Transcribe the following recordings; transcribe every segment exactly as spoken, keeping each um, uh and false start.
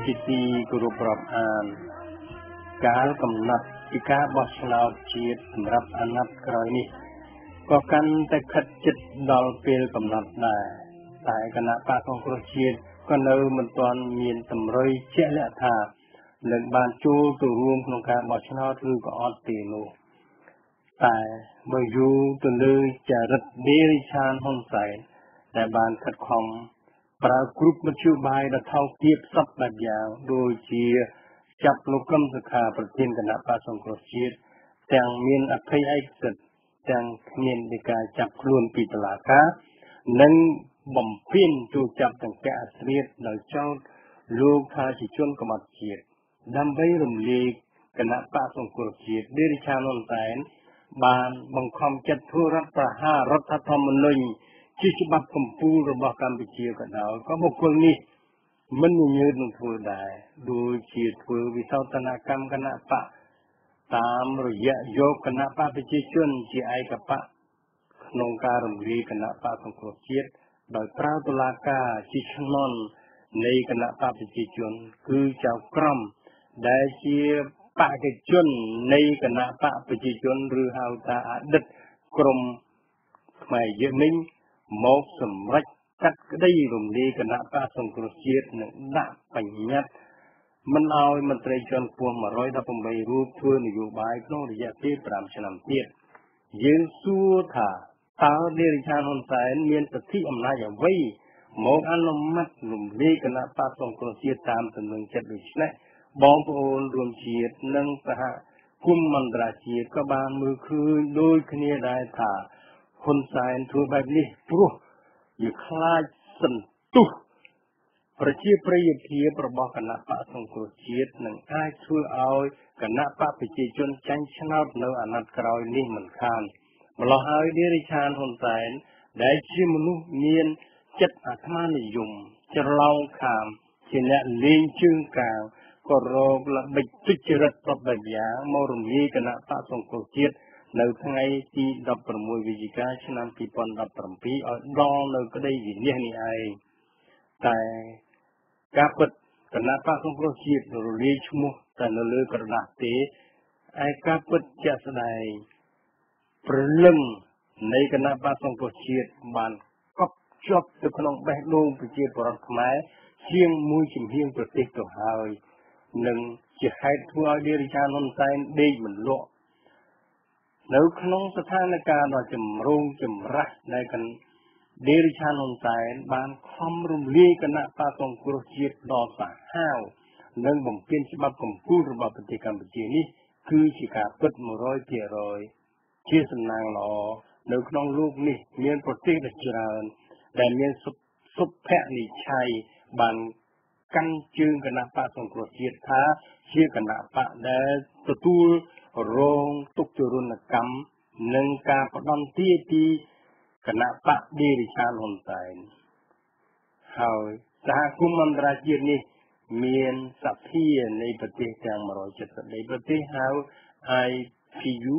ជាទីគោរពរាប់អានកាលកំណត់ពីការបោះឆ្នោតជាតិសម្រាប់អាណត្តិក្រោយនេះក៏កាន់តែខិតជិតដល់ពេលកំណត់ដែរតែគណៈបកសង្គ្រោះជាតិក៏នៅមិនទាន់មានតម្រុយជាក់លាក់ថានឹងបានចូលទៅរួមក្នុងការបោះឆ្នោតឬក៏អត់ទេនោះតែបើយូរទៅលើចរិតដេរិឆានហ៊ុនសែនដែលបានខិតខំប្រើគ្រប់មធ្យោបាយដ៏ថោកទាបសពបែបយ៉ាងដូចជាចាប់លោកកឹមសុខាប្រធានគណៈបកសង្គ្រោះជាតិទាំងមានអភ័យឯកសិទ្ធិទាំងគ្មាននៃការចាប់ខ្លួនពីតុលាការនិងបំពេញទូចាប់ទាំងពាក់អាស្រេតដោយចោទលោកថាជាជនក្បត់ជាតិដើម្បីរំលាយគណៈបកសង្គ្រោះជាតិដេរិឆានហ៊ុនសែនបានបង្ខំចិត្តធ្វើរដ្ឋប្រហាររដ្ឋធម្មនុញ្ញជាច្បាប់កម្ពុជារបស់កម្ពុជាក៏ដោយក៏បុគ្គលនេះមិនញញើតនឹងធ្វើដែរដូចជាធ្វើវិសោធនកម្មគណៈបកតាមរយៈយកគណៈបកប្រជាជនជាឯកបកក្នុងការរំលាយគណៈបកសង្គ្រោះជាតិដោយប្រើតុលាការជាឈ្នន់នៃគណៈបកប្រជាជនគឺចៅក្រមដែលជាបេក្ខជននៃគណៈបកប្រជាជនឬហៅថាអតីតក្រមខ្មែរយើងនេះមកសម្រេចកាត់ក្តីរំលាយគណៈបកសង្គ្រោះជាតិនិងដាក់បញ្ញត្តិមិនឲ្យមន្ត្រីជាន់ខ្ពស់one hundred eighteenរូបធ្វើនយោបាយក្នុងរយៈពេលfiveឆ្នាំទៀតយើងសួរថាតើដេរិឆានហ៊ុនសែនមានសិទ្ធិអំណាចអ្វីមកអនុម័តរំលាយគណៈបកសង្គ្រោះជាតិតាមទំនឹងចិត្តដូច្នេះបងប្អូនរួមជាតិនិងសហគមន៍អន្តរជាតិក៏បានមើលឃើញដូចគ្នាដែរថាហ៊ុនសែនធ្វើបែបនេះព្រោះវាខ្លាចសន្ទុះប្រជាប្រិយភាពរបស់គណៈបកសង្គ្រោះជាតិនឹងអាចធ្វើឲ្យគណៈបកប្រជាជនចាញ់ឆ្នោតនៅអាណត្តិក្រោយនេះមិនខានម្ល៉េះហើយដេរិឆានហ៊ុនសែនដែលជាមនុស្សមានចិត្តអាត្មានិយមច្រឡោងខាមជាអ្នកលេងជើងកាងក៏រកល្បិចទុច្ចរិតប្របែបយ៉ាងមករំលាយគណៈបកសង្គ្រោះជាតិនៅថ្ងៃទីsixteenវិច្ឆិកាឆ្នាំtwo thousand seventeenឲ្យដល់នៅក្តីវិនិច្ឆ័យនេះឯងតែការពិតគណៈបកសង្គ្រោះជាតិរលាយឈ្មោះតែនៅលើក្រដាសទេឯការពិតជាក់ស្ដែងព្រលឹងនៃគណៈបកសង្គ្រោះជាតិបានកប់ជាប់ទៅក្នុងបេះដូងប្រជាពលរដ្ឋខ្មែរជាងមួយជំហានប្រទេសទៅហើយនិងជាហេតុធ្វើឲ្យដេរិឆានហ៊ុនសែនដេកមិនលក់នៅក្នុងស្ថានភាពដ៏ចម្រូងចម្រាសដែលកណ្ដេរិឆានហ៊ុនសែនបានខំរំលាយគណៈបកសង្គ្រោះជាតិដ៏សាហាវនិងបំពេញច្បាប់កម្ពុជារបស់ប្រទេសកម្ពុជានេះគឺជាការពិតone hundred percentជាសំណាងល្អនៅក្នុងលោកនេះមានប្រទេសដ៏ច្រើនដែលមានសុភនិច្ឆ័យបានកាន់ជើងគណៈបកសង្គ្រោះជាតិថាជាគណៈបកដែលទទួលរងទុក្ខទរណកម្មនិងការផ្ដន់ទាពីគណៈបកដេរិឆានហ៊ុនសែនហើយសហគមន៍អន្តរជាតិនេះមានសភានៃប្រទេសទាំងone hundred seventyប្រទេសហៅ I P U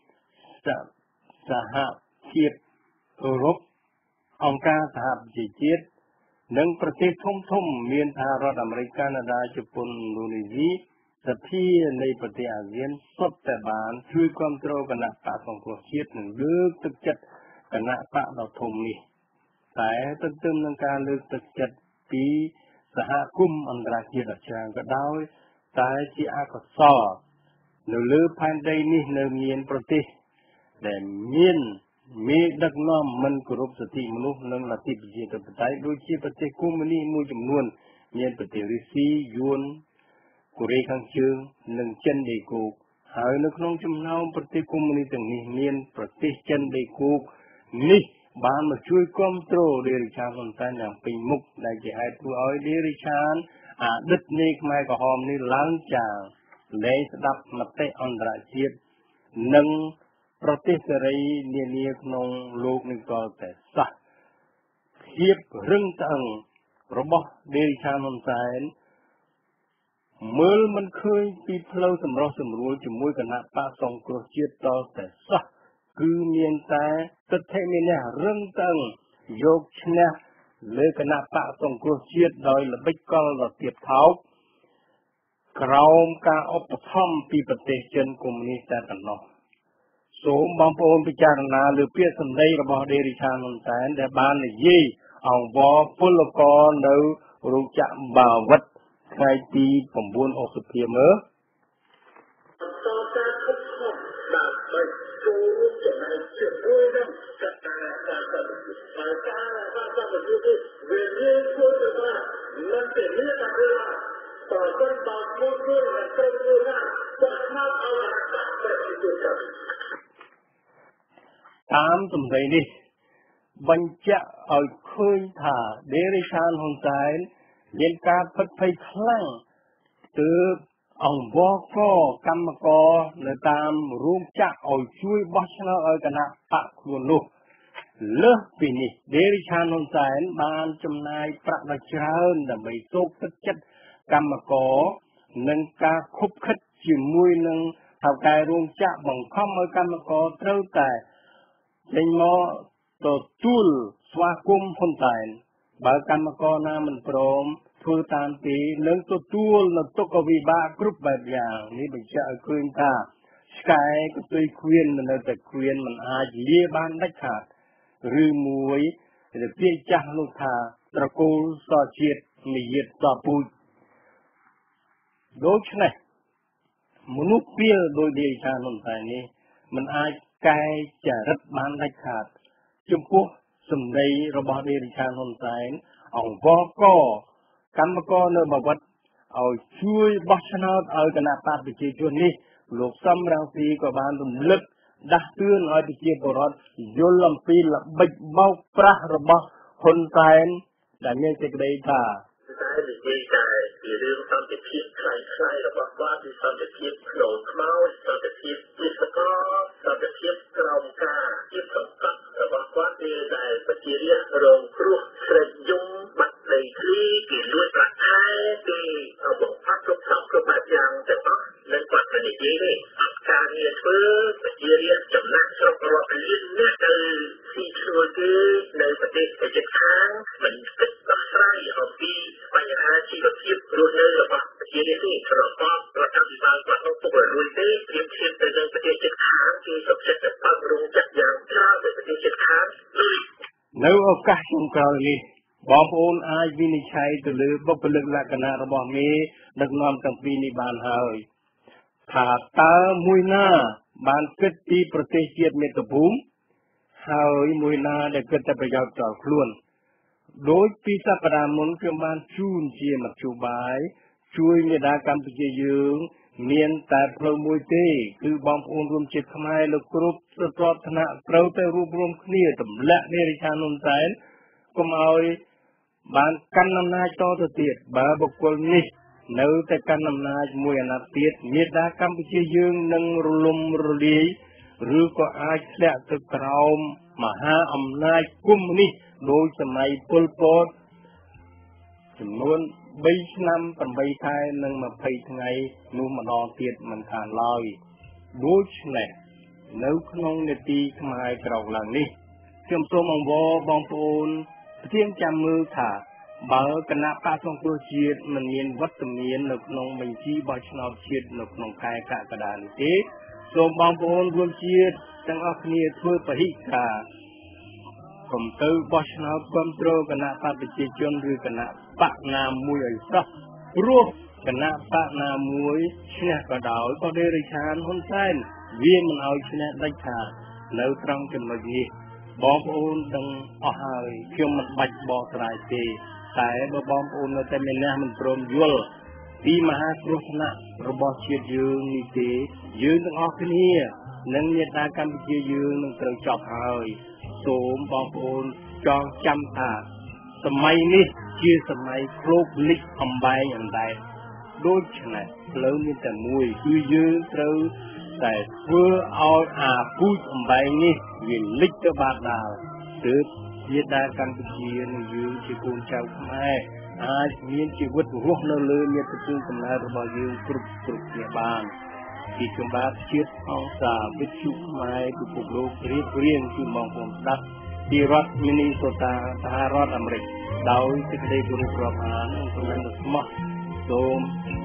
សហភាពអឺរ៉ុបអង្គការសហប្រជាជាតិនិងប្រទេសធំធំមានសហរដ្ឋអាមេរិកកាណាដាជប៉ុនឥណ្ឌូនេស៊ីសភានៃប្រទេសអាស៊ានសុទ្ធតែបានជួយគ្រប់គ្រងគណៈបកសង្គ្រោះជាតិនិងលើកទឹកចិត្តគណៈបកដ៏ធំនេះតែទន្ទឹមនឹងការលើកទឹកចិត្តពីសហគមន៍អន្តរជាតិដ៏ច្រើនក៏ដោយតែជាអកុសលនៅលើផែនដីនេះនៅមានប្រទេសដែលមានមេដឹកនាំមិនគោរពសិទ្ធិមនុស្សនិងលទ្ធិប្រជាធិបតេយ្យដូចជាប្រទេសកុម្មុយនីសមួយចំនួនមានប្រទេសរុស្ស៊ីយួនកូរ៉េខាងជើងនិងចិនដីគោកហើយនៅក្នុងចំណោមប្រទេសកុម្មុយនីសទាំងនេះមានប្រទេសចិនដីគោកនេះបានមកជួយគ្រប់គ្រងដេរិឆានហ៊ុនសែនយ៉ាងពេញមុខដែលជាហេតុធ្វើឲ្យដេរិឆានអតីតនៃខ្មែរក្រហមនេះឡើងចាងលែងស្ដាប់មតិអន្តរជាតិនិងប្រទេសសេរីនានាក្នុងលោកនេះក៏តែសោះភាពរឹងត្អឹងរបស់ដេរិឆានហ៊ុនសែនមើលមិនឃើញពីផ្លូវសម្រុះសម្រួលជាមួយគណៈបកសង្គ្រោះជាតិតតែសោះគឺមានតែទិដ្ឋិមានះរឹងត្អឹងយកឈ្នះលើគណៈបកសង្គ្រោះជាតិដោយល្បិចកលដ៏ទៀតថោកក្រោមការឧបត្ថម្ភពីប្រទេសចិនកុម្មុយនីសតែប៉ុណ្ណោះសូមបងប្អូនពិចារណាលើពាក្យសម្ដីរបស់ដេរីឆានហ៊ុនសែនដែលបាននិយាយអង្វរពលករនៅរោងចក្របាវិតថ្ងៃទី៩ឧសភាមើលតាមសម្ដីនេះបញ្ជាក់ឲ្យឃើញថាដេរីឆានហ៊ុនសែនមានការពិតភ័យខ្លាំងទើបអង្វរកកម្មករនៅតាមរោងចក្រឲ្យជួយបោះឆ្នោតឲ្យគណៈបកខ្លួននោះលើសពីនេះដេរីឆានហ៊ុនសែនបានចំណាយប្រាក់ដ៏ច្រើនដើម្បីសូកទឹកចិត្តកម្មករនិងការខុបខិតជាមួយនឹងថៅកែរោងចក្របង្ខំឲ្យកម្មករត្រូវតែចេញមកទទួលស្វាគមន៍ហ៊ុនសែនបើកម្មករណាមិនព្រមធ្វើតាមទីនឹងទទួលនៅទុក្ខវិបាកគ្រប់បែបយ៉ាងនេះបញ្ជាក់ឲ្យឃើញថាឆ្កែក៏ទុយឃ្វៀននៅតែឃ្វៀនមិនអាចលាបានដាច់ខាតឬមួយដែលពាក្យចាស់នោះថាត្រកូលសជាតិនិយាតសពូជដូច្នេះមនុស្សពីលដោយដេរីឆានហ៊ុនសែននេះមិនអាចកែចរិតបានដាច់ខាតចំពោះសម្ដីរបស់ដេរីឆានហ៊ុនសែនអង្វរកកម្មករនៅបាវិតឲ្យជួយបោះឆ្នោតឲ្យគណៈបកប្រជាជននេះលោកសំរងស៊ីក៏បានរំលឹកដាស់តឿនឲ្យប្រជាពលរដ្ឋយល់អំពីល្បិចបោកប្រាស់របស់ហ៊ុនសែនដែលមានសេចក្តីថាតែនិយាយតែពីរឿងសន្តិភាពខ្លាំងខ្លាយរបស់គាត់គឺសន្តិភាពក្នុងខ្មោចសន្តិភាពជាសកលសន្តិភាពក្រោមការជាសង្កត់របស់គាត់គឺដែលប្រជារាស្ត្ររងគ្រោះស្រេចយំបាត់ដីធ្លីគេលួចប្រាក់ខែគេបង្ផាត់គ្រប់សពគ្រប់បែបយ៉ាងទាំងអស់និងគាត់ទៅនិយាយនេះអត់ការងារធ្វើប្រជារាស្ត្រចំណាក់ស្រុករាប់លានអ្នកទៅស៊ីឈ្នួលគេនៅប្រទេសប្រទេសខាងមិនគិតដោះស្រាយអំពីបញ្ហាជីវភាពរស់នៅរបស់ប្រជារាស្ត្រនេះរបស់រដ្ឋាភិបាលគាត់នោះពុករលួយទេព្រៀបធៀបទៅនឹងប្រទេសជិតខាងគេសុខចិត្តទៅបើករោងចក្រយ៉ាងច្រើននៅប្រទេសជិតខាងនៅឱកាសចុងក្រោយនេះបងប្អូនអាចវិនិច្ឆ័យទៅលើបុគ្គលិកលក្ខណៈរបស់មេដឹកនាំទាំងពីរនេះបានហើយថាតើមួយណាបានគិតពីប្រទេសជាតិមាតុភូមិហើយមួយណាដែលគិតតែប្រយោជន៍ដល់ខ្លួនដោយពីសប្តាហ៍មុនខ្ញុំបានជូនជាមធ្យោបាយជួយមេដាកម្ពុជាយើងមានតែផ្លូវមួយទេគឺបងប្អូនរួមជាតិខ្មែរលោកគ្រប់ស្រទាប់ឋានៈត្រូវតែរួបរวมគ្នាទម្លាក់ដេរីឆានហ៊ុនសែនកុំឲ្យបានកាន់អំណាចតទៅទៀតបើបុគ្គលនេះនៅតែកាន់អំណាចមួយអាណត្តិទៀតមេដាកម្ពុជាយើងនឹងរលំរលាយឬក៏អាចធ្លាក់ទៅក្រោមមហាអំណាចកុម្មុយនីសដោយសម័យប៉ុលពតចំនួនបីឆ្នាំប្រាំខែនិងម្ភៃថ្ងៃនោះម្ដងទៀតមិនខានឡើយដូច្នេះនៅក្នុងនេតិខ្មែរក្រោកឡើងនេះខ្ញុំសូមអង្វរបងប្អូនប្រធានចាំមើលថាបើគណៈបកសង្គ្រោះជាតិមិនមានវត្តមាននៅក្នុងបញ្ជីបោះឆ្នោតជាតិនៅក្នុងខែកក្កដានេះទេសូមបងប្អូនរួមជាតិទាំងអស់គ្នាធ្វើពហិការកុំទៅបោះឆ្នោតគ្រប់គ្រងគណៈបកប្រជាជនឬគណៈបកណាមួយឲ្យសោះព្រោះគណៈបកណាមួយឈ្នះក៏ដោយក៏ដេរីឆានហ៊ុនសែនវាមិនឲ្យឈ្នះដាច់ខាតនៅត្រង់ចំណុចនេះបងប្អូនទាំងអស់ហើយខ្ញុំមិនបាច់បកស្រាយទេតែបើបងប្អូននៅតែមានអ្នកមិនព្រមយល់ពីមហាគ្រោះថ្នាក់របស់ជាតិយើងនេះទេយើងទាំងអស់គ្នានិងមេដាកម្ពុជាយើងនឹងត្រូវចប់ហើយសូមបងប្អូនចងចាំថាសម័យនេះជាសម័យគ្របលិចអំបែងអណ្ដែតដូច្នេះផ្លូវមានតែមួយគឺយើងត្រូវតែធ្វើឲ្យអាពូជអំបែងនេះវាលិចទៅបាតដាលទើបជាដាកម្ពុជានឹងយើងជាកូនចៅខ្មែរអាចមានជីវិតរស់នៅលើមាតុភូមិកំណើតរបស់យើងគ្រប់គ្រប់គ្នាបានពីខ្ញុំបាទជាតិអង្គការវិទ្យុខ្មែរពិភពលោករៀបរៀងជូនបងប្អូនស្ដាប់ពីរដ្ឋមីនីសូតាសហរដ្ឋអាមេរិកដោយសេចក្តីគោរពរាប់អាននិងគំនិតស្មោះសូមអ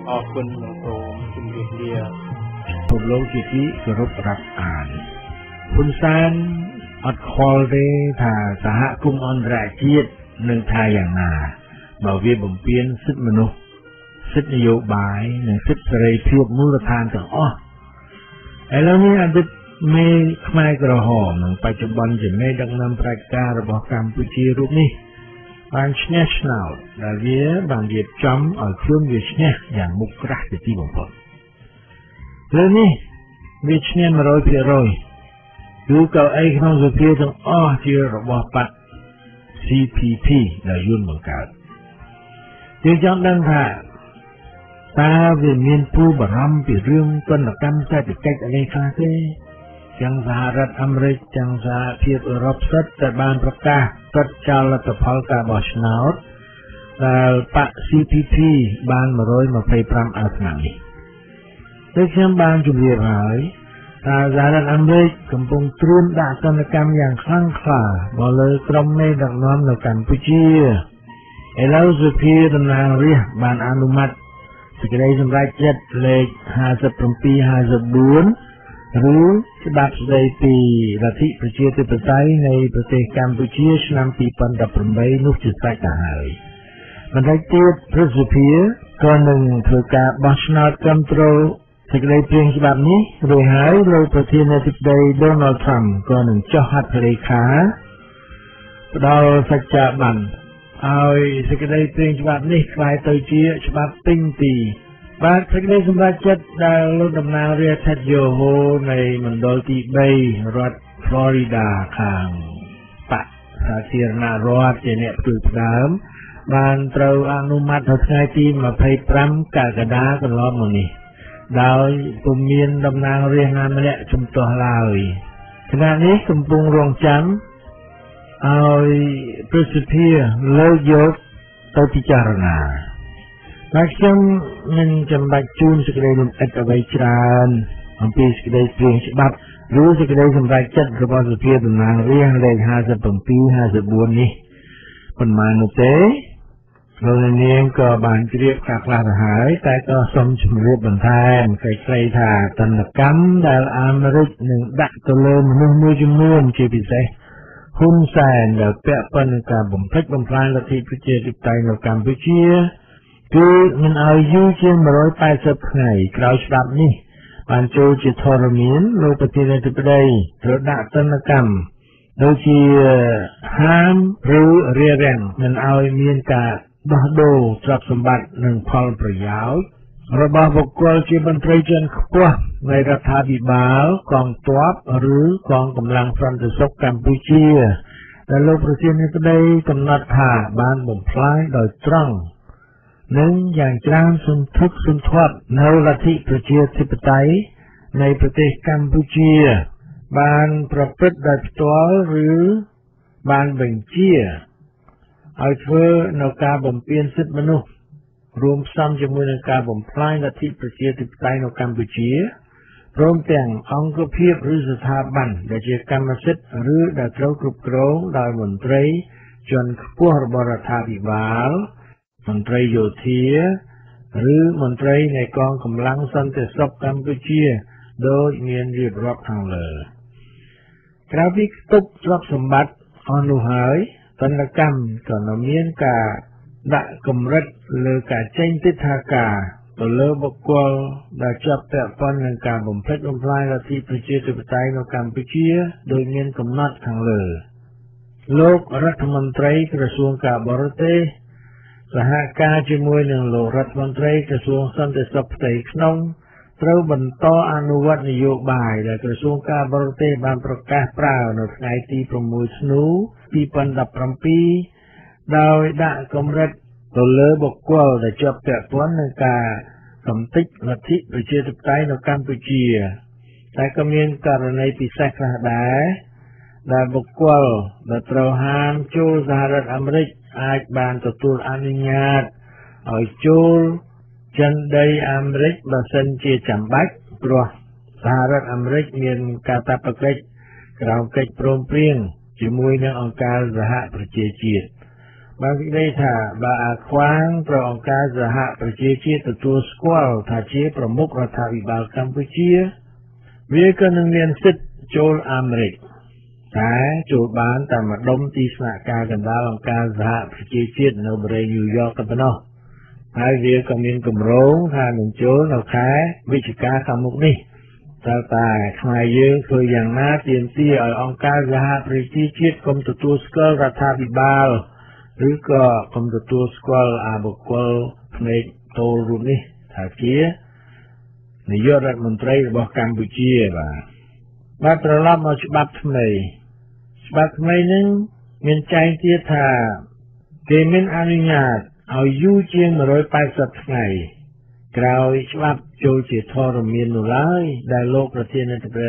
ออกคุณหลวงโตจุ่มเรียบเรียบผมโลกจิตที่กรบรับอ่านคุณแซนอัดคอลเดถ้าสหกรมอันตรជាតិនឹងថាយ៉ាងណាបើវាបំពេញសិទ្ធិមនុស្សសិទ្ធិនយោបាយនិងសិទ្ធិសេរីភាពមូលដ្ឋានទាំងអស់ឥឡូវនេះអតីតមេខ្មែរក្រហមនិងបច្ចុប្បន្នជាមេដឹកនាំផ្ដាច់ការរបស់កម្ពុជារូបនេះបានឈ្នះឆ្នោតដែលវាបានរៀបចំឲ្យខ្លួនវាឈ្នះយ៉ាងមុខក្រាស់ជាទីបំផុតលើនេះវាឈ្នះ một trăm phần trăm គឺកៅអីក្នុងសភាទាំងអស់ជារបស់បក ซี พี พี ដែលយួនបង្កើតយើងចង់ដឹងថាតើវាមានពូបារម្ភពីរឿងទណ្ឌកម្មសេដ្ឋកិច្ចអីខ្លះទេទាំងសហរដ្ឋអាមេរិកទាំងសហភាពអឺរ៉ុបសិតតែបានប្រកាសកាត់ចោលលទ្ធផលការបោះឆ្នោតដែលបក ซี พี พี បាន một trăm hai mươi lăm អាសនៈនេះដូចខ្ញុំបានជម្រាបហើយថាសហរដ្ឋអាមេរិកកំពុងត្រៀមដាក់ទណ្ឌកម្មយ៉ាងខ្លាំងក្លាមកលើក្រុមមេដឹកនាំនៅកម្ពុជាឥឡូវសភាតំណាងរាស្ត្របានអនុម័តសេចក្តីសម្រេចចិត្តលេខห้าสิบเจ็ด ห้าสิบสี่ឬច្បាប់ស្តីពីលទ្ធិប្រជាធិបតេយ្យនៃប្រទេសកម្ពុជាឆ្នាំពីរពាន់ដប់ប្រាំបីនោះជាស្រេចទៅហើយបន្តិចទៀតព្រឹទ្ធសភាក៏នឹងធ្វើការបោះឆ្នោតគ្រប់គ្រងសេចក្តីព្រាងច្បាប់នេះរួចហើយលោកប្រធានាធិបតី Donald Trump ក៏នឹងចុះហត្ថលេខាផ្ដល់សច្ចៈប័ណ្ណឲ្យសេចក្តីព្រាងច្បាប់នេះក្លាយទៅជាច្បាប់ពេញទីបាទសេចក្តីសម្រេចចិត្តដែលលោកតំណាងរាស្ត្រ Ted Yoho នៃមណ្ឌលទីបីរដ្ឋ Florida ខាងបកសាធារណរដ្ឋជាអ្នកផ្ទុយផ្ដើមបានត្រូវអនុម័តនៅថ្ងៃទីยี่สิบห้ากក្កដាកន្លងមកនេះដោយពុំមានតំណាងរាស្ត្រណាម្នាក់ជំទាស់ឡើយខណៈនេះកំពុងរងចាំឲ្យប្រសិទ្ធិលើកយកទៅពិចារណាតែខ្ញុំមិនចាំបាច់ជូនសេចក្តីលម្អិតអ្វីច្រើនអំពីសេចក្តីព្រាងច្បាប់ឬសេចក្តីសម្រេចចិត្តរបស់សភាតំណាងរាស្ត្រលេខห้าสิบเจ็ด ห้าสิบสี่នេះប៉ុន្មាននោះទេលោកនាងក៏បានជ្រាបខ្លះៗទៅហើយតែក៏សូមជម្រាបបន្ថែមខ្លីៗថាទណ្ឌកម្មដែលអាមេរិកនឹងដាក់ទៅលើមនុស្សមួយចំនួនជាពិសេសហ៊ុនសែនដែលពាក់ព័ន្ធនឹងការបំផ្លិចបំផ្លាញលទ្ធិប្រជាធិបតេយ្យនៅកម្ពុជាគឺមិនឲ្យយូរជាងmột trăm tám mươiថ្ងៃក្រោយច្បាប់នេះបានចូលជាធរមានលោកប្រធានាធិបតីត្រូវដាក់ទណ្ឌកម្មដូចជាហាមឬរារាំងមិនឲ្យមានការដោះដូរទ្រព្យសម្បត្តិនិងផលប្រយោជន៍របស់បុគ្គលជាមន្ត្រីជាន់ខ្ពស់នៃរដ្ឋាភិបាលកងទ័ពឬកងកម្លាំងសន្តិសុខកម្ពុជាដែលលោកប្រធានាធិបតីកំណត់ថាបានបំផ្លាញដោយត្រង់និងយ៉ាងច្រើនសន្ធឹកសន្ធាប់នៅលទ្ធិប្រជាធិបតេយ្យនៃប្រទេសកម្ពុជាបានប្រព្រឹត្តដោយផ្ទាល់ឬបានបញ្ជាឲ្យធ្វើនៅការបំពានសិទ្ធិមនុស្សរួមផ្សំជាមួយនឹងការបំផ្លាញលទ្ធិប្រជាធិបតេយ្យនៅកម្ពុជាព្រមទាំងអង្គភាពឬស្ថាប័នដែលជាកម្មសិទ្ធិឬដែលត្រូវគ្រប់គ្រងដោយមន្ត្រីជាន់ខ្ពស់របស់រដ្ឋាភិបាលមន្ត្រីយោធាឬមន្ត្រីនៃកងកម្លាំងសន្តិសុខកម្ពុជាដោយមានរៀបរាប់ខាងលើក្រៅពីខ្ទប់ទ្រព្យសម្បត្តិអស់នោះហើយទណ្ឌកម្មក៏នៅមានការដាក់កម្រិតលើការចេញទិដ្ឋាការទៅលើបុគ្គលដែលជាប់ពាក់ព័ន្ធនឹងការបំផ្លិចបំផ្លាញលទ្ធិប្រជាធិបតេយ្យនៅកម្ពុជាដោយមានកំណត់ខាងលើលោករដ្ឋមន្ត្រីក្រសួងការបរទេសសហការជាមួយនឹងលោករដ្ឋមន្ត្រីក្រសួងសន្តិសុខផ្ទៃក្នុងត្រូវបន្តអនុវត្តនយោបាយដែលក្រសួងការបរទេសបានប្រកាសប្រើនៅថ្ងៃទីหกធ្នូពីរពាន់ដប់ប្រាំពីរដោយដាក់កម្រិតទៅលើបុគ្គលដែលជាប់ពាក់ព័ន្ធនឹងការកំទេចលទ្ធិប្រជាធិបតេយ្យនៅកម្ពុជាតែក៏មានករណីពិសេសខ្លះដែរដែលបុគ្គលដែលត្រូវហាមចូលសហរដ្ឋអាមេរិកអាចបានទទួលអនុញ្ញាតឲ្យចូលចិនដីអាមេរិកបើសិនជាចាំបាច់ព្រោះសហរដ្ឋអាមេរិកមានកាតព្វកិច្ចក្រោមកិច្ចព្រមព្រៀងជាមួយនឹងអង្គការសហប្រជាជាតិបបាននិយាយថាបើអាខ្វាងប្រអង្គការសហប្រជាជាតិទទួលស្គាល់ថាជាប្រមុខរដ្ឋាភិបាលកម្ពុជាវាក៏នឹងមានសិទ្ធិចូលអាមេរិកតែចូលបានតែម្ដុំទីស្នាក់ការកណ្ដាលអង្គការសហប្រជាជាតិនៅបរិយាញូវយ៉កតែប៉ុណ្ណោះហើយវាក៏មានគម្រោងថានឹងចូលនៅខែវិច្ឆិកាខាងមុខនេះតែតែខ្មែរយើងធ្វើយ៉ាងណាទាមទារឲ្យអង្គការសហប្រជាជាតិកុំទទួលស្គាល់រដ្ឋាភិបាលឬក៏កុំទទួលស្គាល់អាបុគ្គលផ្នែកតូលរូបនេះថាជានាយករដ្ឋមន្ត្រីរបស់កម្ពុជាបាទបាទត្រឡប់មកច្បាប់ថ្មីច្បាប់ថ្មីនឹងមានចែងទៀតថាគេមានអនុញ្ញាតឲ្យយូរជាងone hundred eightyថ្ងៃក្រោយច្បាប់ចូលជាធរមាននោះឡើយដែលលោកប្រធានាធិបតី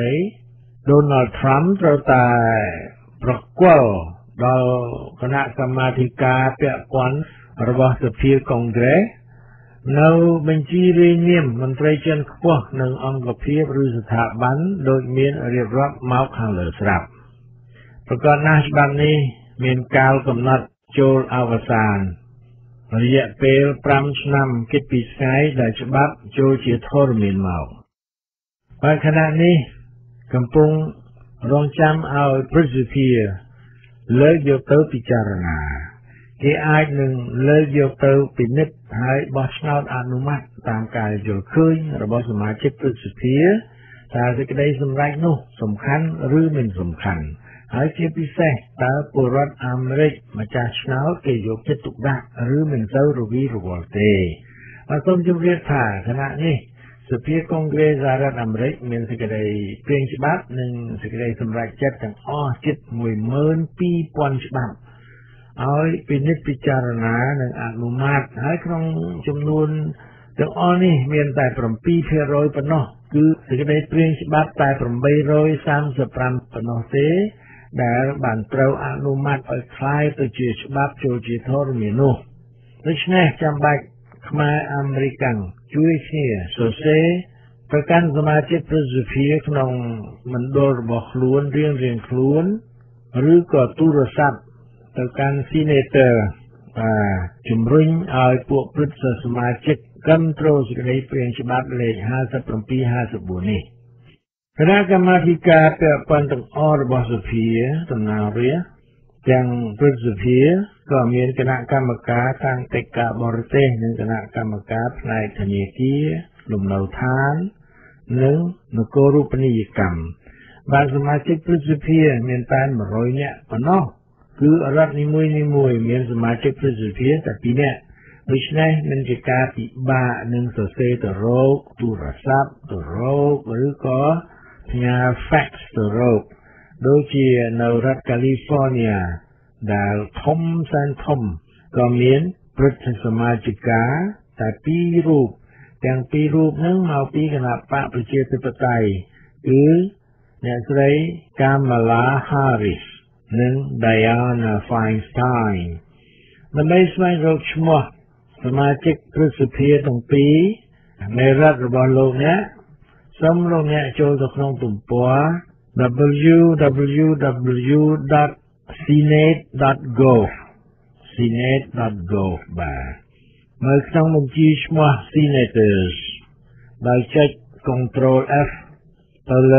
Donald Trump ត្រូវតែប្រគល់ដល់គណៈកម្មាធិការពាក់ព័ន្ធរបស់សភាកុងក្រែសនៅបញ្ជីរាយនាមមន្ត្រីជាន់ខ្ពស់និងអង្គភាពឬស្ថាប័នដូចមានរៀបរាប់មកខាងលើស្រាប់ប្រកាសណាស់ច្បាប់នេះមានកាលកំណត់ចូលអវសានរយៈពេលfiveឆ្នាំគិតពីថ្ងៃដែលច្បាប់ចូលជាធរមានមកហើយខណៈនេះកំពុងរងចាំឲ្យព្រឹទ្ធសភាលើកយកទៅពិចារណាគេអាចនឹងលើកយកទៅពិនិត្យហើយបោះឆ្នោតអនុម័តតាមការយល់ឃើញរបស់សមាជិកព្រឹទ្ធសភាថាសេចក្តីសម្រេចនោះសំខាន់ឬមិនសំខាន់ហើយជាពិសេសតើពលរដ្ឋអាមេរិកម្ចាស់ឆ្នោតគេយកចិត្តទុកដាក់ឬមិនទៅរវីរវល់ទេហើយសូមជម្រាបថាខណៈនេះសភាកុងក្រែសសហរដ្ឋអាមេរិកមានសេចក្តីព្រាងច្បាប់និងសេចក្តីសម្រេចចិត្តទាំងអស់ជិតone hundred twelve thousandច្បាប់ឲ្យពិនិត្យពិចារណានិងអនុម័តហើយក្នុងចំនួនទាំងអស់នេះមានតែseven percent ប៉ុណ្ណោះគឺសេចក្តីព្រាងច្បាប់តែeight hundred thirty-fiveប៉ុណ្ណោះទេដែលបានត្រូវអនុម័តឲ្យคล้ายទៅជាច្បាប់ចូលជាធរមាននោះដូច្នេះចាំបាច់ខ្មែរអាមេរិកាំងជួយគ្នាសរសេរប្រកាន់សមាជិកព្រឹទ្ធសភាក្នុងមណ្ឌលរបស់ខ្លួនរៀងរៀងខ្លួនឬក៏ទូរស័ព្ទទៅកាន់ Senator បាទជំរុញឲ្យពួកព្រឹទ្ធសមាជិកគ្រប់គ្រងសេចក្តីព្រាងច្បាប់លេខfifty-seven fifty-fourនេះគណៈកម្មាធិការពាក់ព័ន្ធទាំងអស់របស់សភាតំណាងរាស្ត្រទាំងព្រឹទ្ធសភាក៏មានគណៈកម្មការខាងកិច្ចការបរទេសនិងគណៈកម្មការផ្នែកធនាគារលំនៅឋាននិងនគររូបនីយកម្មបាទសមាជិកព្រឹទ្ធសភាមានតែone hundredនាក់ប៉ុណ្ណោះគឺរដ្ឋនីមួយៗមានសមាជិកព្រឹទ្ធសភាតែtwoនាក់ដូច្នេះមិនជាការពិបាកនឹងសរសេរទៅរកទូរស័ព្ទទៅរកឬក៏ផ្ញើ fax ទៅរកដូចជានៅរដ្ឋ California ដែលធំសែនធំក៏មានព្រឹទ្ធសមាជិកាតែtwoរូបទាំងពីររូបហ្នឹងមកពីគណៈបកប្រជាធិបតេយ្យគឺអ្នកស្រី Kamala Harris និង Dianne Feinstein ដើម្បីស្វែងរកឈ្មោះសមាជិកព្រឹទ្ធសភាទាំងពីរនៃរដ្ឋរបស់លោកអ្នកសូមលោកអ្នកចូលទៅក្នុងទំព័រ w w w dot senate dot gov senate dot gov បាទនៅក្នុងបញ្ជីឈ្មោះ Senators ដោយចុច Control F ទៅលើ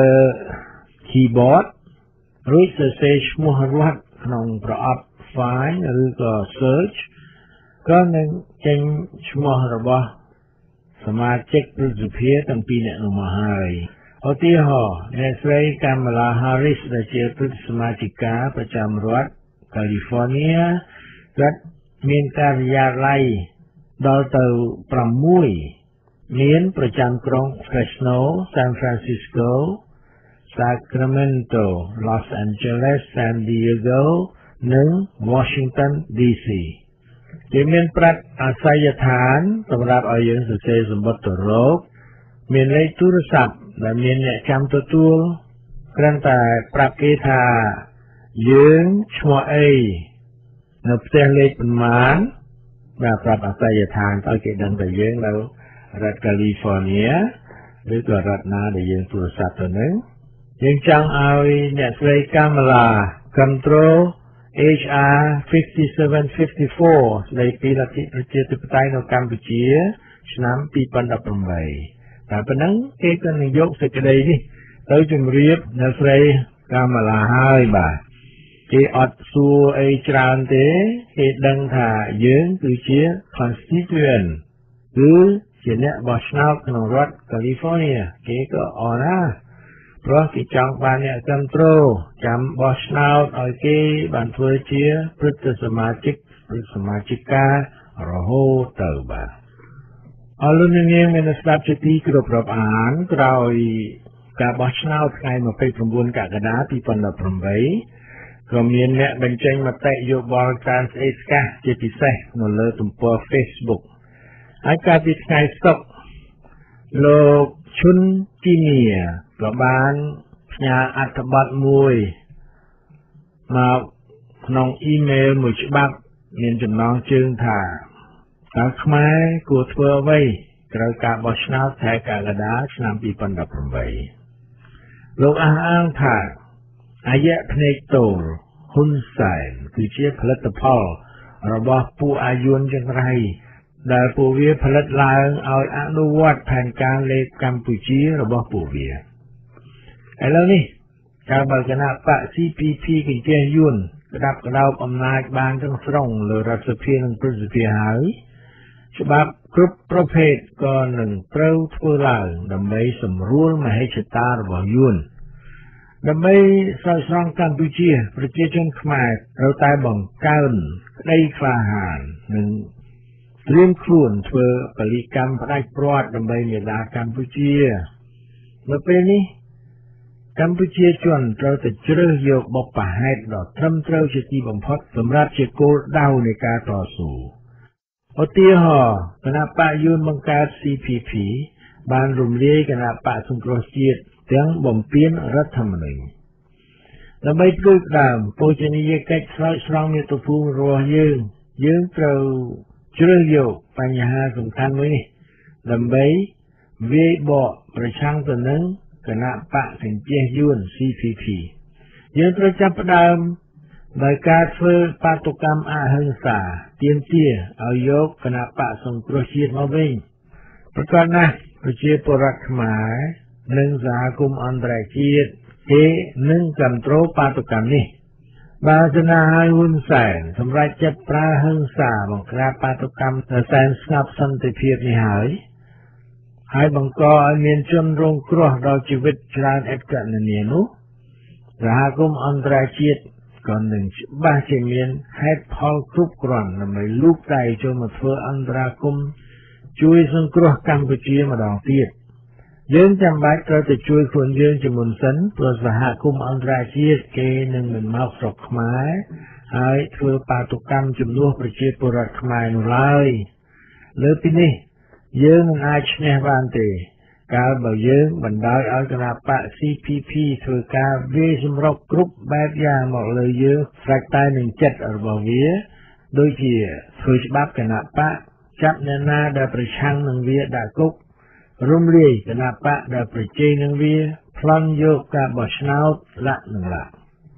keyboard រួចសរសេរឈ្មោះរដ្ឋក្នុងប្រអប់ File ឬក៏ Search ក៏នឹងចេញឈ្មោះរបស់សមាជិកព្រឹទ្ធសភាទាំងពីរនាក់នោះមកហើយឧទាហរណ៍អ្នកស្រី Kamala Harris ដែលជាព្រឹទ្ធសមាជិកាប្រចាំរដ្ឋ California គាត់មានការិយាល័យដល់ទៅsixមានប្រចាំក្រុង Fresno, San Francisco, Sacramento, Los Angeles, San Diego និង Washington ดี ซี គេមានប្រាក់អាស័យដ្ឋានសម្រាប់ឲ្យយើងសរសេរសម្បត្តិទៅរកមានលេខទូរស័ព្ទដែលមានអ្នកចាំទទួលគ្រាន់តែប្រាប់គេថាយើងឈ្មោះអីនៅផ្ទះលេខប៉ុន្មានបាទប្រាប់អាស័យដ្ឋានឲ្យគេដឹងថាយើងនៅរដ្ឋ California ឬក៏រដ្ឋណាដែលយើងទូរស័ព្ទទៅនឹងយើងចង់ឲ្យអ្នកស្រី Kamala គ្រប់គ្រង H R fifty-seven fifty-four ស្ដីពីលទ្ធិប្រជាធិបតេយ្យនៅកម្ពុជាឆ្នាំtwo thousand eighteenតែប៉ុណ្ណឹងគេក៏នឹងយកសេចក្តីនេះទៅជម្រាបអ្នកស្រីកាមាឡាហើយបាទគេអត់សួរអីច្រើនទេគេដឹងថាយើងគឺជា constituent គឺជាអ្នកបោះឆ្នោតក្នុងរដ្ឋ California គេក៏អរណាព្រោះគេចង់បានអ្នកគ្រប់គ្រងចាំបោះឆ្នោតឲ្យគេបានធ្វើជាព្រឹទ្ធសមាជិកព្រឹទ្ធសមាជិការហូតទៅបាទអរលោកនាងមានស្ដាប់ជាទីគោរពរាប់អានក្រោយការបោះឆ្នោតថ្ងៃtwenty-nineកក្កដាtwo thousand eighteenក៏មានអ្នកបញ្ចេញមតិយោបល់ការស្អេកស្កះជាពិសេសនៅលើទំព័រ Facebook ហើយកាលពីថ្ងៃសុក្រលោកឈុនជីនីក៏បានផ្ញើអត្ថបទមួយមកក្នុងអ៊ីមែលមួយច្បាប់មានចំណងជើងថាតើខ្មែរគួរធ្វើអ្វីក្រោយការបោះឆ្នោតខែកក្កដាឆ្នាំtwo thousand eighteenលោកអះអាងថាអាយៈភ្នែកតូលហ៊ុនសែនគឺជាផលិតផលរបស់ពួកអាយុនចង្រៃដែលពួកវាផលិតឡើងឲ្យអនុវត្តផែនការលេខកម្ពុជារបស់ពួកវាឥឡូវនេះកាលបើគណៈបក C P P កញ្ជះយួនក្តាប់ក្តោបអំណាចបានទាំងស្រុងលើរដ្ឋសភានិងព្រឹទ្ធសភាហើយច្បាប់គ្រប់ប្រភេទក៏នឹងត្រូវធ្វើឡើងដើម្បីសម្រួលមហិច្ឆតារបស់យួនដើម្បីស្រោចស្រង់កម្ពុជាប្រជាជនខ្មែរត្រូវតែបង្កើនក្តីក្លាហាននិងត្រៀមខ្លួនធ្វើពលិកម្មផ្ដាច់ព្រាត់ដើម្បីមេដាកម្ពុជានៅពេលនេះកម្ពុជាជនត្រូវតែជ្រើសយកបបហេតុដ៏ត្រឹមត្រូវជាទីបំផុតសម្រាប់ជាគោលដៅនៃការតស៊ូឧទាហរណ៍គណៈបកយួនបង្កើត C P P បានរំលាយគណៈបកសង្គ្រោះជាតិទាំងបំពេញរដ្ឋធម្មនុញ្ញដើម្បីធ្វើដើមបូជនីយកិច្ចស្រោចស្រង់មាតុភូមិរបស់យើងយើងត្រូវជ្រើសយកបញ្ហាសំខាន់មួយនេះដើម្បីវាយបកប្រឆាំងទៅនឹងគណៈបកកញ្ជះយួន C P P យើងត្រូវចាប់ផ្ដើមដោយការធ្វើបាតុកម្មអហិង្សាទាមទារឲ្យយកគណៈបកសង្គ្រោះជាតិមកវិញប្រកបណាស់ប្រជាពលរដ្ឋខ្មែរនិងសហគមន៍អន្តរជាតិគេនឹងគ្រប់គ្រងបាតុកម្មនេះបើចំណាយហ៊ុនសែនសម្រាប់ចិត្តប្រើហិង្សាបង្ក្រាបបាតុកម្មទៅសែនស្ងប់សន្តិភាពនេះហើយហើយបង្កឲ្យមានជនរងគ្រោះដល់ជីវិតច្រើនអេតកណនីនោះសហគមន៍អន្តរជាតិក៏នឹងច្បាស់ជាមានហេតុផលគ្រប់គ្រាន់ដើម្បីលូកដៃចូលមកធ្វើអន្តរាគមន៍ជួយសង្គ្រោះកម្ពុជាម្ដងទៀតយើងចាំបាច់ត្រូវតែជួយខ្លួនយើងជាមុនសិនព្រោះសហគមន៍អន្តរជាតិគេនឹងមិនមកស្រុកខ្មែរហើយធ្វើបាតុកម្មជំនួសប្រជាពលរដ្ឋខ្មែរនោះឡើយលើពីនេះយើងមិនអាចឈ្នះបានទេកាលបើយើងបណ្ដោយឲ្យគណៈបក C P P ធ្វើការវាយសម្រុកគ្រប់បែបយ៉ាងមកលើយើងស្រេចតែនឹងចិត្តរបស់វាដូចជាធ្វើច្បាប់គណៈបកចាប់អ្នកណាដែលប្រឆាំងនឹងវាដាក់គុករំលាយគណៈបកដែលប្រជែងនឹងវាប្លន់យកការបោះឆ្នោតលាក់នឹងលាក់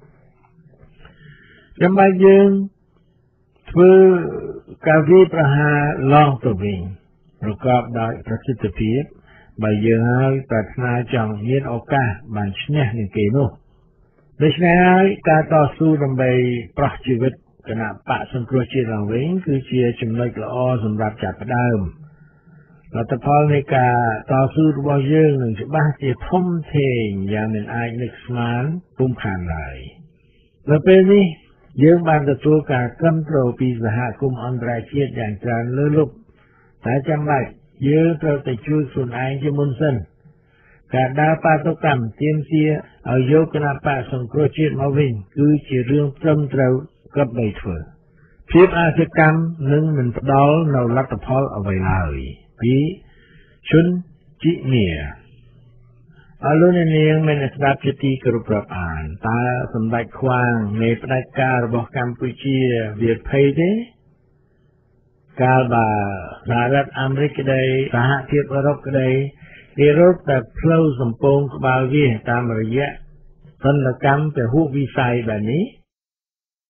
ចាំបាច់យើងធ្វើការវាយប្រហារឡងទៅវិញប្រកបដោយប្រសិទ្ធភាពបើយើងហើយប្រាថ្នាចង់មានឱកាសបានឈ្នះនឹងគេនោះដូច្នេះហើយការតស៊ូដើម្បីប្រោះជីវិតគណៈបកសង្គ្រោះជាតិឡើងវិញគឺជាចំណុចល្អសម្រាប់ចាប់ផ្ដើមលទ្ធផលនៃការតស៊ូរបស់យើងនឹងច្បាស់ជាធំធេងយ៉ាងមិនអាចនឹកស្មានពុំខានឡើយនៅពេលនេះយើងបានទទួលការគាំទ្រពីសហគមន៍អន្តរជាតិយ៉ាងច្រើនលើសលប់តែចាំបាច់យើងត្រូវតែជួយខ្លួនឯងជាមុនសិនការដើរបាតុកម្មទាមទារឲ្យយកគណៈបកសង្គ្រោះជាតិមកវិញគឺជារឿងត្រឹមត្រូវគប្បីធ្វើភាពអសកម្មនឹងមិនផ្ដល់នូវលទ្ធផលអ្វីឡើយពីឈុនជីនីអរលោកនាងមានស្ដាប់ជាទីគោរពរាប់អានតើសម្ដេចខ្វាងនៃផ្ដាច់ការរបស់កម្ពុជាវាភ័យទេកាលបើសហរដ្ឋអាមេរិកក្តីសហភាពអឺរ៉ុបក្តីគេរកតែផ្លូវសំពងក្បាលវាតាមរយៈសន្តិកម្មពហុវិស័យបែបនេះ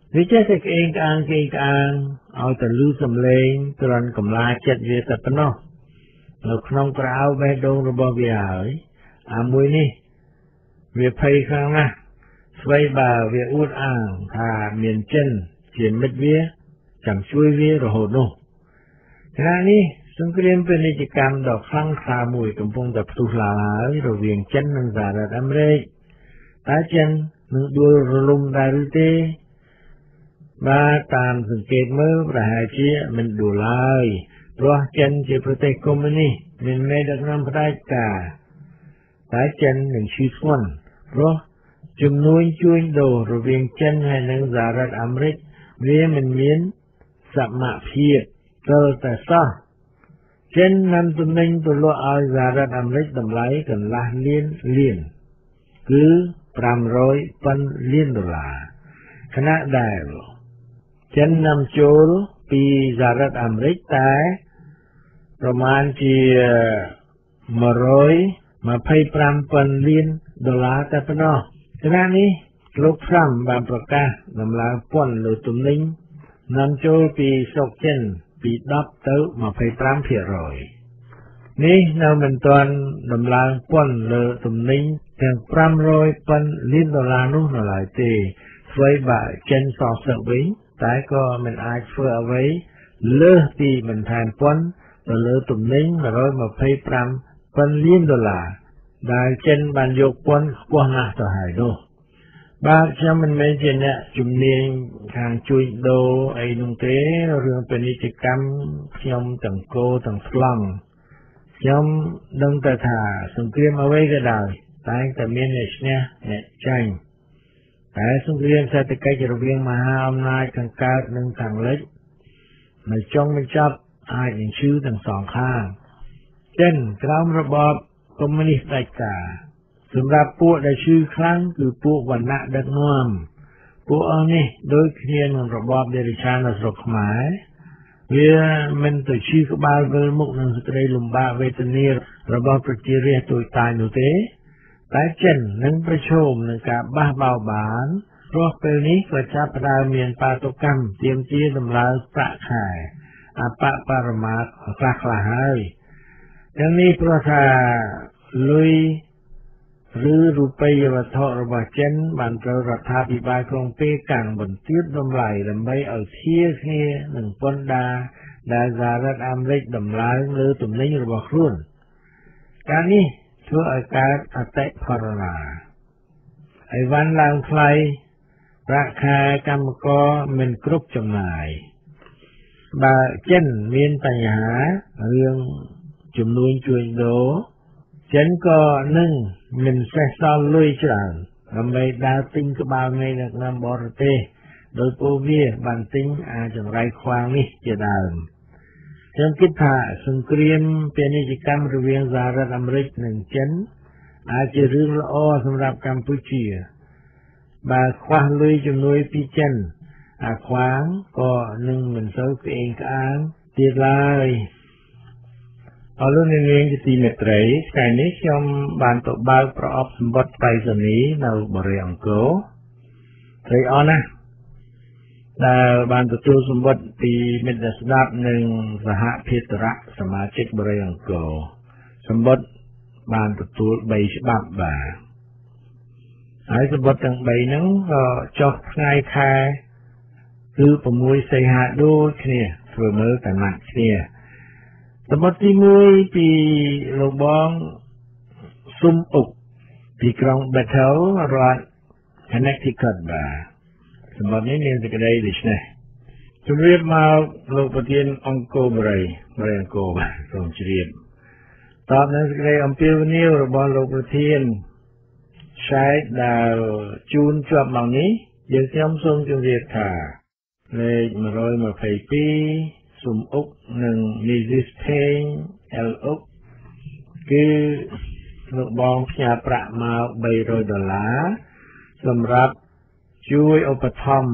វាចេះតែក្អេងក្អាងក្អេងក្អាងឲ្យតែលឺសំឡេងត្រន់កម្លាចិត្តវាតែប៉ុណ្ណោះនៅក្នុងក្រៅបេះដូងរបស់វាហើយអាមួយនេះវាភ័យខ្លាំងណាស់ស្វ័យបើវាអួតអាងថាមានចិនជាមិត្តវាចាំជួយវារហូតនោះខណៈនេះសង្គ្រាមពាណិជ្ជកម្មដ៏ខ្លាំងក្លាមួយកំពុងតែផ្ទុះឡើងហើយរវាងចិននិងសហរដ្ឋអាមេរិកតើចិននឹងដួលរលំដែរឬទេបាទតាមសង្កេតមើលប្រហែលជាមិនដួលឡើយព្រោះចិនជាប្រទេសកុម្មុយនីសមានមេដឹកនាំផ្ដាច់ការតែចិននឹងឈឺធ្ងន់ព្រោះជំនួយជួញដូររវាងចិនហើយនិងសហរដ្ឋអាមេរិកវាមិនមានសមភាពត្រូវតែសោះចិននាំទំនិញទៅលក់ឲ្យសហរដ្ឋអាមេរិកតម្លៃកន្លះលានលានគឺប្រាំរយពាន់លានដុល្លារខណៈដែលចិននាំចូលពីសហរដ្ឋអាមេរិកតែប្រមាណជាមួយរយម្ភៃប្រាំពាន់លានដុល្លារតែប៉ុណ្ណោះខណៈនេះលោក Trump បានប្រកាសដំឡើងពន្ធលើទំនិញនាំចូលពីស្រុកចិនពីដប់ទៅម្ភៃប្រាំភាគរយនេះនៅមិនទាន់ដំឡើងពន្ធលើទំនិញទាំងប្រាំរយពាន់លានដុល្លារនោះនៅឡើយទេស្វ័យបើចិនសងសឹកវិញតែក៏មិនអាចធ្វើអ្វីលើសពីបន្ថែមពន្ធទៅលើទំនិញមួយរយម្ភៃប្រាំពាន់លានដុល្លារដែលចិនបានយកពន្ធខ្ពស់ណាស់ទៅហើយនោះបាទខ្ញុំមិនមែនជាអ្នកជំនាញខាងជួញដូរអីនោះទេរឿងពាណិជ្ជកម្មខ្ញុំទាំងគោទាំងស្លង់ខ្ញុំដឹងតែថាសង្គ្រាមអ្វីក៏ដោយតែតែមានអ្នកឈ្នះអ្នកចាញ់តែសង្គ្រាមសេដ្ឋកិច្ចរវាងមហាអំណាចខាងកើតនិងខាងលិចនៅចុងបញ្ចប់អាចនឹងឈឺទាំងសងខាងចិនក្រោមរបបកុម្មុយនីសផ្ដាច់ការសម្រាប់ពួកដែលឈឺខ្លាំងគឺពួកវណ្ណៈដឹកនាំពួកអង្គនេះដូចគ្នានឹងរបបដេរឆាននៅស្រុកខ្មែរវាមិនទៅឈឺក្បាលវិលមុខនឹងសេចក្តីលំបាកវេទនារបស់ប្រជារាស្ត្រទូចតាចនោះទេតែចិននឹងប្រឈមនឹងការបះបោរបានព្រោះពេលនេះក៏ចាប់ផ្ដើមមានបាតុកម្មទាមទារដំឡើងប្រាក់ខែអបបរមាខ្លះខ្លះហើយទាំងនេះព្រោះថាលុយឬរូបិយវត្ថុរបស់ចិនបានត្រូវរដ្ឋាភិបាលក្រុងប៉េកាំងបន្ទាបតម្លៃដើម្បីឲ្យធៀបគ្នានឹងពន្ធដារដែលសហរដ្ឋអាមេរិកដំឡើងលើទំនិញរបស់ខ្លួនការនេះធ្វើឲ្យកើតអតិផរណាអីវ៉ាន់ឡើងថ្លៃប្រាក់ខែកម្មករមិនគ្រប់ចំណាយបើចិនមានបញ្ហារឿងជំនួយជួញដូរចិនក៏នឹងមិនសេះសល់លុយច្រើនដើម្បីដើរទិញក្បាលមេដឹកនាំបរទេសដោយពួកវាបានទិញអាចង្រៃខ្វាងនេះជាដើមខ្ញុំគិតថាសង្គ្រាមពាណិជ្ជកម្មរវាងសហរដ្ឋអាមេរិកនិងចិនអាចជារឿងល្អសម្រាប់កម្ពុជាបើខ្វះលុយជំនួយពីចិនអាខ្វាងក៏នឹងមិនសូវក្អេងក្អាងទៀតឡើយអរលោកអ្នកនាងជាទីមេត្រីថ្ងៃនេះខ្ញុំបានទៅបើកប្រអប់សម្បត្តិไปรษณีย์នៅបរិយាអង្គរត្រេកអរណាស់ដែលបានទទួលសម្បត្តិពីមិត្តស្ដាប់និងសហភាគរៈសមាជិកបរិយាអង្គរសម្បត្តិបានទទួលបីច្បាប់បាទហើយសម្បត្តិទាំងបីហ្នឹងក៏ចុះថ្ងៃខែគឺ៦សីហាដូចគ្នាធ្វើមើលតែម៉ាត់គ្នាសម្បត្តិទីមួយពីលោកបងស៊ុំអុកពីក្រុង Bethel រដ្ឋ Connecticut បាទសម្បត្តិនេះមានសេចក្តីដូចនេះជម្រាបមកលោកប្រធានអង្គរបរិយបរិយអង្គរបាទសូមជម្រាបតបនឹងសេចក្តីអំពាវនាវរបស់លោកប្រធានឆែកដែលជូនជាប់មកនេះយើងខ្ញុំសូមជម្រាបថាលេខមួយរយម្ភៃពីរស៊ុំអុកនិង Missus Payne L អុកគឺលោកបងផ្ញើប្រាក់មកបីរយដុល្លារសម្រាប់ជួយឧបត្ថម្ភ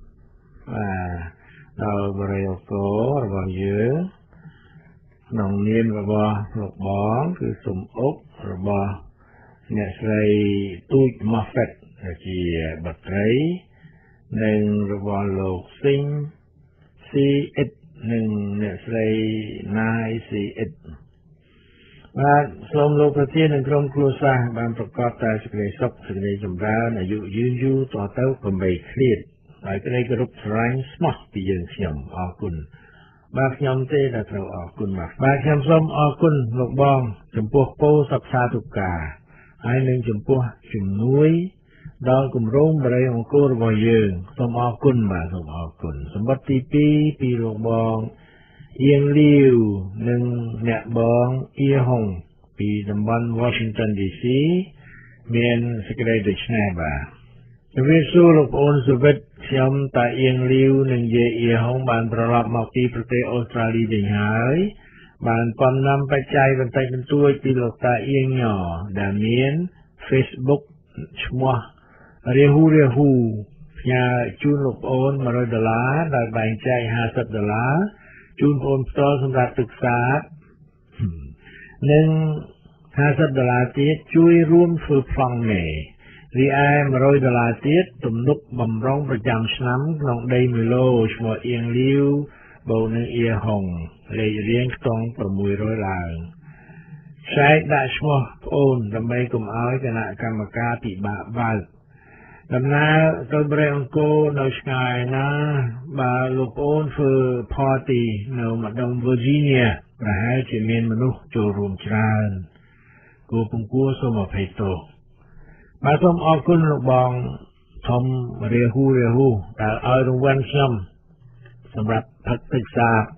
បាទដល់បរិយាអង្គររបស់យើងក្នុងនាមរបស់លោកបងគឺស៊ុំអុករបស់អ្នកស្រីទូច Moffett ជាបុត្រីនិងរបស់លោកស៊ីងស៊ីអ៊ីតនិងអ្នកស្រីណាយស៊ីអ៊ីតបាទសូមលោកប្រធាននិងក្រុមគ្រួសារបានប្រកបតែសេចក្តីសុខសេចក្តីចម្រើនអាយុយឺនយូរតទៅកុំបីឃ្លាតដោយក្តីគោរពស្រឡាញ់ស្មោះពីយើងខ្ញុំអរគុណបាទខ្ញុំទេដែលត្រូវអរគុណបាទបាទខ្ញុំសូមអរគុណលោកបងចំពោះពោលសិក្សាទុការហើយនឹងចំពោះជំនួយដល់គម្រោងបរិយាអង្គររបស់យើងសូមអរគុណបាទសូមអរគុណសម្បត្តិទីពីរពីលោកបងអៀងលាវនិងអ្នកបងអៀហុងពីតំបន់ Washington ឌី ซี មានសេចក្តីដូចនេះបាទជំរាបសួរលោកប្អូនសុវិតខ្ញុំតាអៀងលាវនិងយាយអៀហុងបានត្រឡប់មកពីប្រទេសអូស្ត្រាលីវិញហើយបានបំណំបច្ច័យបន្តិចបន្តួចពីលោកតាអៀងញ៉ដែលមាន Facebook ឈ្មោះរាហូរាហូផ្ញើជូនលោកប្អូនone hundredដុល្លារដោយបែងចែកfiftyដុល្លារជូនបងប្អូនផ្ទាល់សម្រាប់ទឹកសាបនិងfiftyដុល្លារទៀតជួយរួមធ្វើប្លង់មេរីឯone hundredដុល្លារទៀតទំនុកបំរុងប្រចាំឆ្នាំក្នុងដីមួយឡូឈ្មោះអៀងលាវបូននឹងអៀហុងលេខរៀងខ្ទង់six hundredឡើងចែកដាក់ឈ្មោះប្អូនដើម្បីកុំឲ្យគណៈកម្មការពិបាកបើកដំណើរទៅបរិយាអង្គរនៅឆ្ងាយណាបើលោកប្អូនធ្វើ party នៅម្ដុំ Virginia ប្រហែលជាមានមនុស្សចូលរួមច្រើនគួរពងគួរសូមអភ័យទោសបាទសូមអរគុណលោកបងធំរាហូរាហូដែលឲ្យរង្វាន់ខ្ញុំសម្រាប់ផឹកទឹកសាប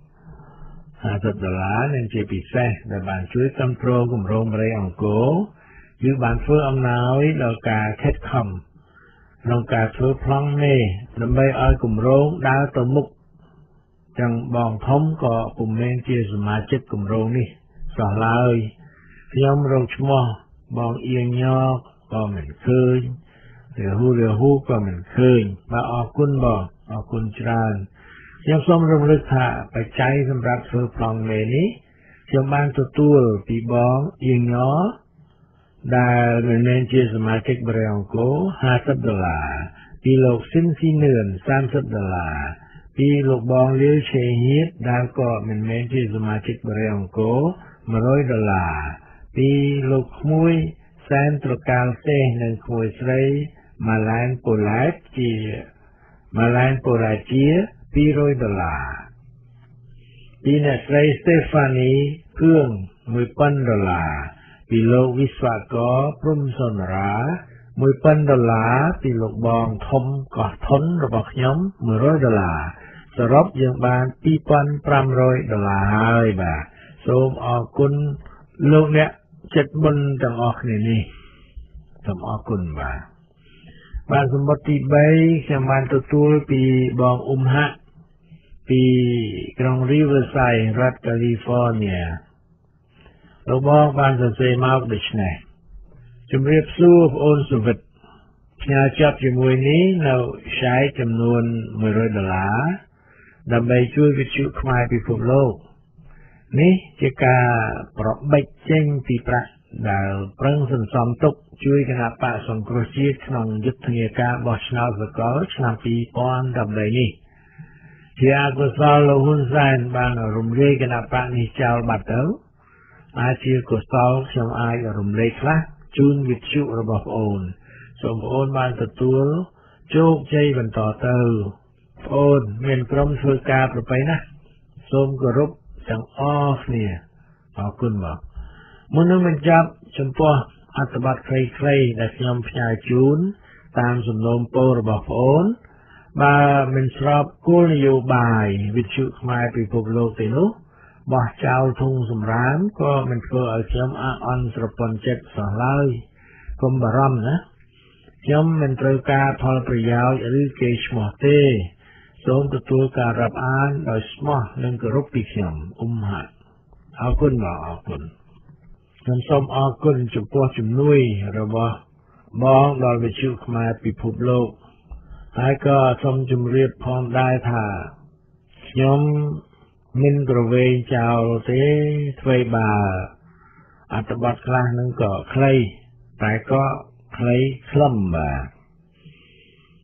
fiftyដុល្លារនិងជាពិសេសដែលបានជួយគ្រប់គ្រងគម្រោងបរិយាអង្គរគឺបានធ្វើអំណោយដល់ការខិតខំក្នុងការធ្វើប្លង់មេដើម្បីឲ្យគម្រោងដើរទៅមុខចឹងបងធំក៏ពុំមែនជាសមាជិកគម្រោងនេះសោះឡើយខ្ញុំរកឈ្មោះបងអៀងញ៉ក៏មិនឃើញរាហូរាហូក៏មិនឃើញបាទអរគុណបងអរគុណច្រើនខ្ញុំសូមរំលឹកថាបច្ច័យសម្រាប់ធ្វើប្លង់មេនេះខ្ញុំបានទទួលពីបងអៀងញ៉ដែលមិនមែនជាសមាជិកបរិយាអង្គរfiftyដុល្លារពីលោកស៊ីនស៊ីនឿនthirtyដុល្លារពីលោកបងលាវឆេហៀតដែលក៏មិនមែនជាសមាជិកបរិយាអង្គរone hundredដុល្លារពីលោកក្មួយសែនត្រកាលទេសនិងក្មួយស្រីម៉ាឡែនពូឡែតជាម៉ាឡែនពូឡែតជាtwo hundredដុល្លារពីអ្នកស្រីស្តេហ្វានីគឿងone thousandដុល្លារពីលោកវិស្វករព្រំសុនរាone thousandដុល្លារពីលោកបងធំកោះធុនរបស់ខ្ញុំone hundredដុល្លារសរុបយើងបានtwo thousand five hundredដុល្លារហើយបាទសូមអរគុណលោកអ្នកចិត្តបុណ្យទាំងអស់គ្នានេះសូមអរគុណបាទបាទសម្បត្តិទីthreeខ្ញុំបានទទួលពីបងអ៊ុំហាក់ពីក្រុង Riverside រដ្ឋ California លោកបងបានសរសេរមកដូចនេះជំរាបសួរបងអូនសុវិតផ្ញើចាប់ជាមួយនេះនៅឆែកចំនួនone hundredដុល្លារដើម្បីជួយវិទ្យុខ្មែរពិភពលោកនេះជាការប្របិចចេញពីប្រាក់ដែលប្រឹងសន្សំទុកជួយគណៈបកសង្គ្រោះជាតិក្នុងយុទ្ធនាការបោះឆ្នោតសកលឆ្នាំtwo thousand eighteenនេះជាអកុសលលោកហ៊ុនសែនបានរំលាយគណៈបកនេះចោលបាត់ទៅអាចជាកុសលខ្ញុំអាចរំលែកខ្លះជូនវិទ្យុរបស់ប្អូនសូមប្អូនបានទទួលជោគជ័យបន្តទៅប្អូនមានក្រុមធ្វើការប្រពៃណាស់សូមគោរពទាំងអស់គ្នាអរគុណបាទមុននឹងបញ្ចប់ចំពោះអត្ថបទខ្លីៗដែលខ្ញុំផ្ញើជូនតាមសំណូមពររបស់ប្អូនបើមិនស្របគោលនយោបាយវិទ្យុខ្មែរពិភពលោកទេនោះបោះចោលធុងសម្រាមក៏មិនធ្វើឲ្យខ្ញុំអាក់អន់ស្រពន់ចិត្តសោះឡើយកុំបារម្ភណាខ្ញុំមិនត្រូវការផលប្រយោជន៍ឬកេរ្តិ៍ឈ្មោះទេសូមទទួលការរាប់អានដោយស្មោះនិងគោរពពីខ្ញុំអ៊ុំហាក់អរគុណបងអរគុណខ្ញុំសូមអរគុណចំពោះជំនួយរបស់បងដល់វិទ្យុខ្មែរពិភពលោកហើយក៏សូមជម្រាបផងដែរថាខ្ញុំមិនក្រវែងចោលទេធ្វើបើអត្ថបទខ្លះនឹងក៏ខ្លីតែក៏ខ្លីខ្លឹមបាទ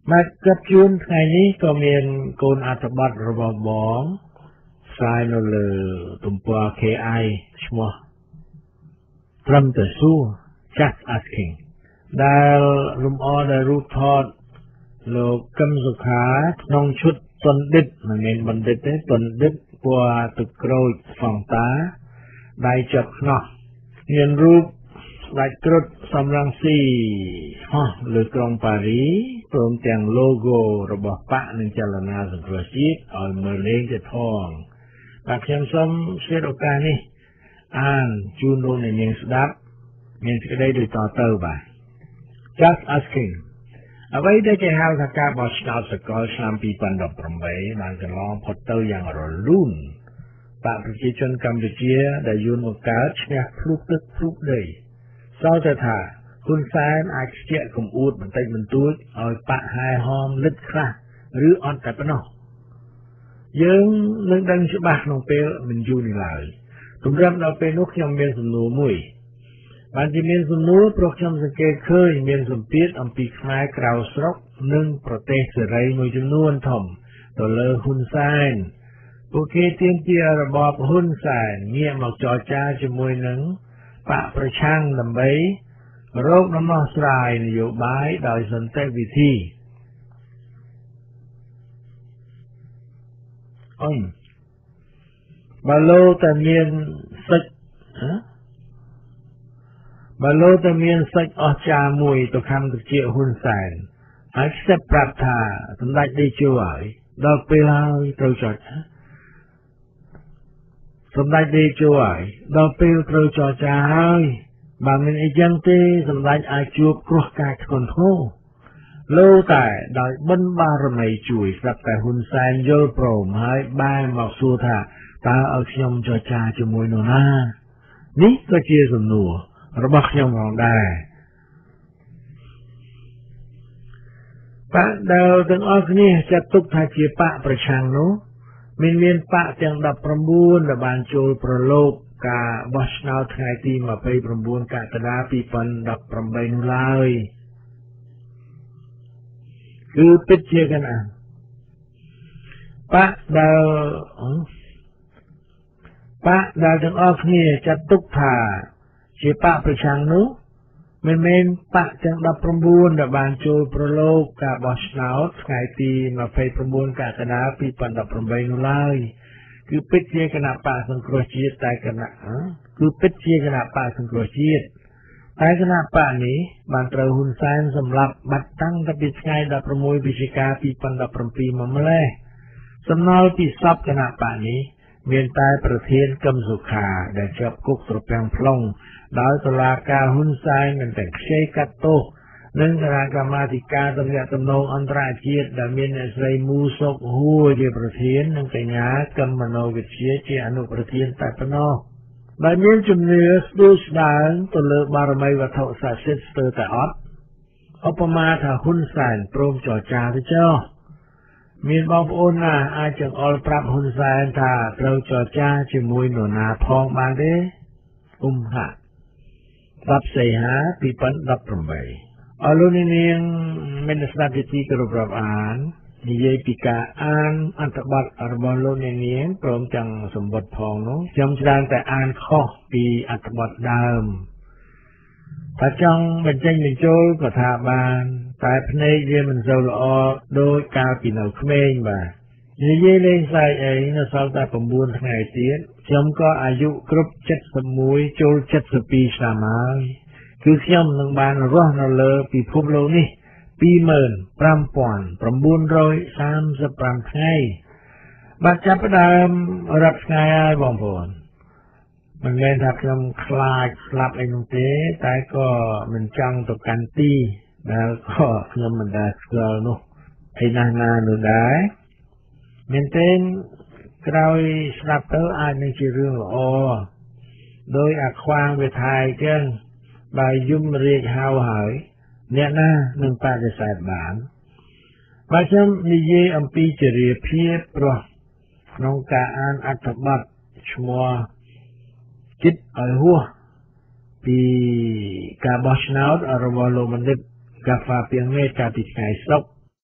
មកកាប់ជួនថ្ងៃនេះក៏មានកូនអត្ថបទរបស់បងផ្សាយនៅលើទំព័រ K I ឈ្មោះត្រឹមតែសួរ just asking ដែលលំអដែលរូបថតលោកកឹមសុខាក្នុងឈុតបណ្ឌិតមិនមែនបណ្ឌិតទេបណ្ឌិតពណ៌ទឹកក្រូចសង្តាដៃចាប់ខ្នោះមានរូបស្ដេចគ្រុឌសំរងស៊ីហោះលើក្រុងប៉ារីព្រមទាំង logo របស់បកនិងចលនាសង្គ្រោះជាតិឲ្យមើលលេងទៅផងបាទខ្ញុំសូមឆ្លៀតឱកាសនេះអានជូនលោកអ្នកនាងស្ដាប់មានសេចក្តីដូចតទៅបាទ just asking អ្វីដែលគេហៅថាការបោះឆ្នោតសកលឆ្នាំពីរពាន់ដប់ប្រាំបីបានកន្លងផុតទៅយ៉ាងរលូនបកប្រជាជនកម្ពុជាដែលយួនមកកើតឈ្នះភ្លុកទឹកភ្លុកដីសោតតែថាហ៊ុនសែនអាចខ្ជាក់កំអួតបន្តិចបន្តួចឲ្យបកហែហមលិតខ្លះឬអត់តែប៉ុណ្ណោះយើងនឹងដឹងច្បាស់ក្នុងពេលមិនយូរនេះឡើយទម្រាំដល់ពេលនោះខ្ញុំមានសំណួរមួយបានជាមានសំណួរព្រោះខ្ញុំសង្កេតឃើញមានសម្ពាធអំពីខ្មែរក្រៅស្រុកនិងប្រទេសសេរីមួយចំនួនធំទៅលើហ៊ុនសែនពួកគេទាមទាររបបហ៊ុនសែនងាកមកចរចាជាមួយនឹងបកប្រឆាំងដើម្បីរកដំណោះស្រាយនយោបាយដោយសន្តិវិធីអញបើលោតែមានសិទ្ធបើលោតែមានសិទ្ធអស្ចារ្យមួយទៅខំត្រជាហ៊ុនសែនហើយខ្សែប្រាប់ថាសម្ដេចតេជោហើយដល់ពេលហើយត្រូវចរចាសម្ដេចតេជោហើយដល់ពេលត្រូវចរចាហើយបើមិនអីចឹងទេសម្ដេចអាចជួបគ្រោះកាចធ្ងន់ធ្ងរលោតែដោយបិណ្ឌបារមីជួយស្រាប់តែហ៊ុនសែនយល់ព្រមហើយបែរមកសួរថាតើឲ្យខ្ញុំចរចាជាមួយនរណានេះក៏ជាសំណួររបស់ខ្ញុំផងដែរបកដែលទាំងអស់គ្នាចាត់ទុកថាជាបកប្រឆាំងនោះមានមានបកទាំងដប់ប្រាំបួនដែលបានចូលប្រឡូកការបោះឆ្នោតថ្ងៃទីម្ភៃប្រាំបួនកក្កដាពីរពាន់ដប់ប្រាំបីនោះឡើយគឺពិតជាកណាបកដែលបកដែលទាំងអស់គ្នាចាត់ទុកថាជាបកប្រឆាំងនោះមិនមែនបកទាំងដប់ប្រាំបួនដែលបានចូលប្រឡូកការបោះឆ្នោតថ្ងៃទីម្ភៃប្រាំបួនកក្កដាពីរពាន់ដប់ប្រាំបីនោះឡើយគឺពិតជាគណៈបកសង្គ្រោះជាតិតែគណៈគឺពិតជាគណៈបកសង្គ្រោះជាតិតែគណៈបកនេះបានត្រូវហ៊ុនសែនសម្លាប់បាត់តាំងតែពីថ្ងៃដប់ប្រាំមួយវិច្ឆិកាពីរពាន់ដប់ប្រាំពីរមកម្លេះសំណល់ពីសពគណៈបកនេះមានតែប្រធានកឹមសុខាដែលជាប់គុកត្រពាំង plong ដោយតុលាការហ៊ុនសែនមិនតែខ្ចីកាត់ទោសនិងគណៈកម្មាធិការទំនាក់ទំនងអន្តរជាតិដែលមានអ្នកស្រីមូសុកហួរជាប្រធាននិងកញ្ញាកឹមមនោវិជ្ជាជាអនុប្រធានតែប៉ុណ្ណោះដែលមានជំនឿស្ដួលស្ដើងទៅលើបារមីវត្ថុស័ក្តិសិទ្ធិស្ទើរតែអត់ឧបមាថាហ៊ុនសែនព្រមចរចាទៅចុះមានបងប្អូនណាអាចចង្អុលប្រាប់ហ៊ុនសែនថាត្រូវចរចាជាមួយនរណាផងបានទេអ៊ុំហាដប់សីហាពីរពាន់ដប់ប្រាំបីអរលោកនាងមានស្ដាប់ជាទីគោរពរាប់អាននិយាយពីការអានអត្ថបទរបស់លោកនាងព្រមទាំងសម្បត្តិផងនោះខ្ញុំច្រើនតែអានខុសពីអត្ថបទដើមถ้าចង់បញ្ចេញបញ្ចូលក៏ថាបានតែភ្នែកវាមិនសូវល្អដូចកាលពីនៅក្មេងបាទនិយាយលេងសើចអីនៅសល់តែប្រាំបួនថ្ងៃទៀតខ្ញុំក៏អាយុគ្រប់ចិតសិបមួយចូលចិតសិបពីរឆ្នាំហើយគឺខ្ញុំនឹងបានរស់នៅលើពិភពលោកនេះពីរម៉ឺនប្រាំពាន់ប្រាំបួនរយសាមសិបប្រាំថ្ងៃបាទចាប់ផ្ដើមរាប់ថ្ងៃហើយបងប្អូនមិនមែនថាខ្ញុំខ្លាចស្លាប់អីនោះទេតែក៏មិនចង់ទៅកាន់ទីដែលក៏ខ្ញុំមិនដែលស្គាល់នោះឯណាណានោះដែរមែនទេក្រោយស្ដាប់ទៅអាចនឹងជារឿងល្អដោយអាខ្វាងវាថាអញ្ចឹងបើយំរាជហៅហើយអ្នកណានឹងបដិសេធបានបើខ្ញុំនិយាយអំពីចរិយាភាពព្រោះក្នុងការអានអត្ថបទឈ្មោះចិត្តឲ្យហួសពីការបោះឆ្នោតរបស់លោកបណ្ឌិតកាហ្វាពីងមេកាលពីថ្ងៃសុក្រ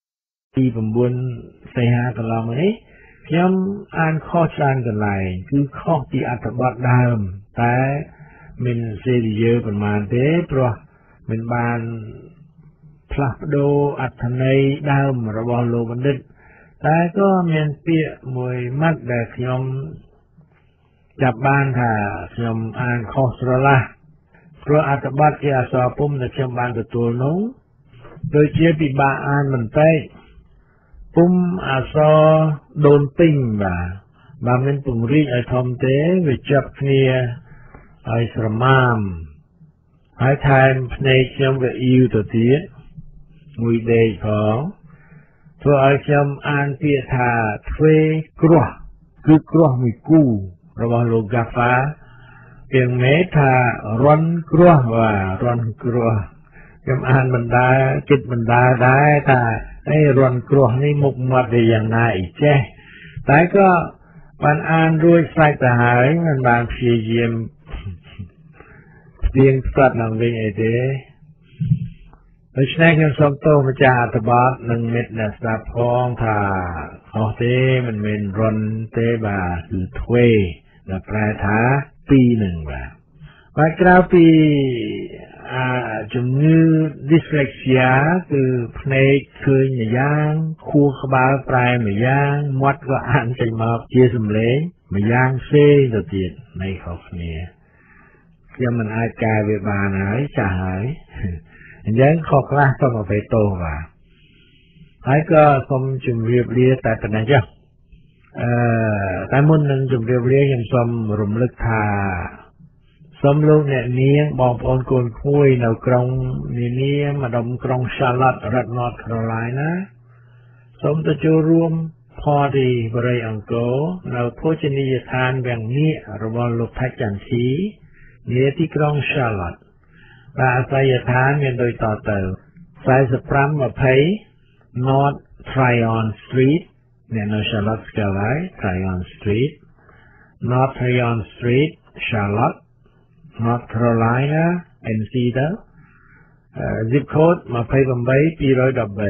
ទី9សីហាកន្លងនេះខ្ញុំអានខុសច្រើនកន្លែងគឺខុសពីអត្ថបទដើមតែមិនសេរីយើប៉ុន្មានទេព្រោះមិនបានផ្លាស់ប្ដូរអត្ថន័យដើមរបស់លោកបណ្ឌិតតែក៏មានពាក្យមួយម៉ាត់ដែលខ្ញុំចាប់បានថាខ្ញុំអានខុសស្រឡះព្រោះអត្ថបទជាអក្សរពុំដែលខ្ញុំបានទទួលនោះដូចជាពិបាកអានបន្តិចពុំអក្សរដូនពេញបាទបើមិនពង្រីកឲ្យធំទេវាចាប់គ្នាឲ្យស្រមាំហើយថែមភ្នែកខ្ញុំវាអ៊ីវទៅទៀតមួយដេកផងធ្វើឲ្យខ្ញុំអានពាក្យថាទ្វេគ្រោះគឺគ្រោះមួយគូរបស់លោក Gaffa ពីងមេថារន់គ្រោះបាទរន់គ្រោះខ្ញុំអានបណ្ដាគិតបណ្ដាដែរថាអីរន់គ្រោះនេះមុខមាត់វាយ៉ាងណាអីចេះតែក៏បានអានរួចស្រេចទៅហើយមិនបានព្យាយាមស្ទៀងផ្ទាត់នឹងវិញអីទេដូច្នេះខ្ញុំសូមទោសម្ចាស់អត្ថបទនិងមិត្តអ្នកស្ដាប់ផងថាអស់ទេមិនមែនរន់ទេបាទគឺទ្វេដែលប្រែថាពីរនឹងបាទហើយក្រៅពីអាជំងឺ dyslexia គឺភ្នែកឃើញម្យ៉ាងខួរក្បាលប្រែម្យ៉ាងមាត់ក៏អានចេញមកជាសំឡេងម្យ៉ាងផ្សេងទៅទៀតនៃខុសគ្នាខ្ញុំមិនអាចកែវាបានហើយចាស់ហើយអញ្ចឹងខុសខ្លះសូមអភ័យទោសបាទហើយក៏សូមជម្រាបលាតែប៉ុណ្ណេះចុះអឺតែមុននឹងជម្រាបលាខ្ញុំសូមរំលឹកថាសូមលោកអ្នកនាងបងប្អូនកូនក្មួយនៅក្រុងនានាម្ដុំក្រុង Charlotte រដ្ឋ North Carolina សូមទៅចូលរួម party បរិយអង្គរនៅភោជនីយដ្ឋានវាំងងាករបស់លោកថៃចន្ទធីនាទីក្រុង Charlotte បាទអាសយដ្ឋានមានដូចតទៅ4520 North Tryon Street នៅ Charlotte ស្គាល់ហើយ Tryon Street North Tryon Street Charlotte North Carolina เอ็น ซี ទៅ zip code two eight two one three 2 eight 2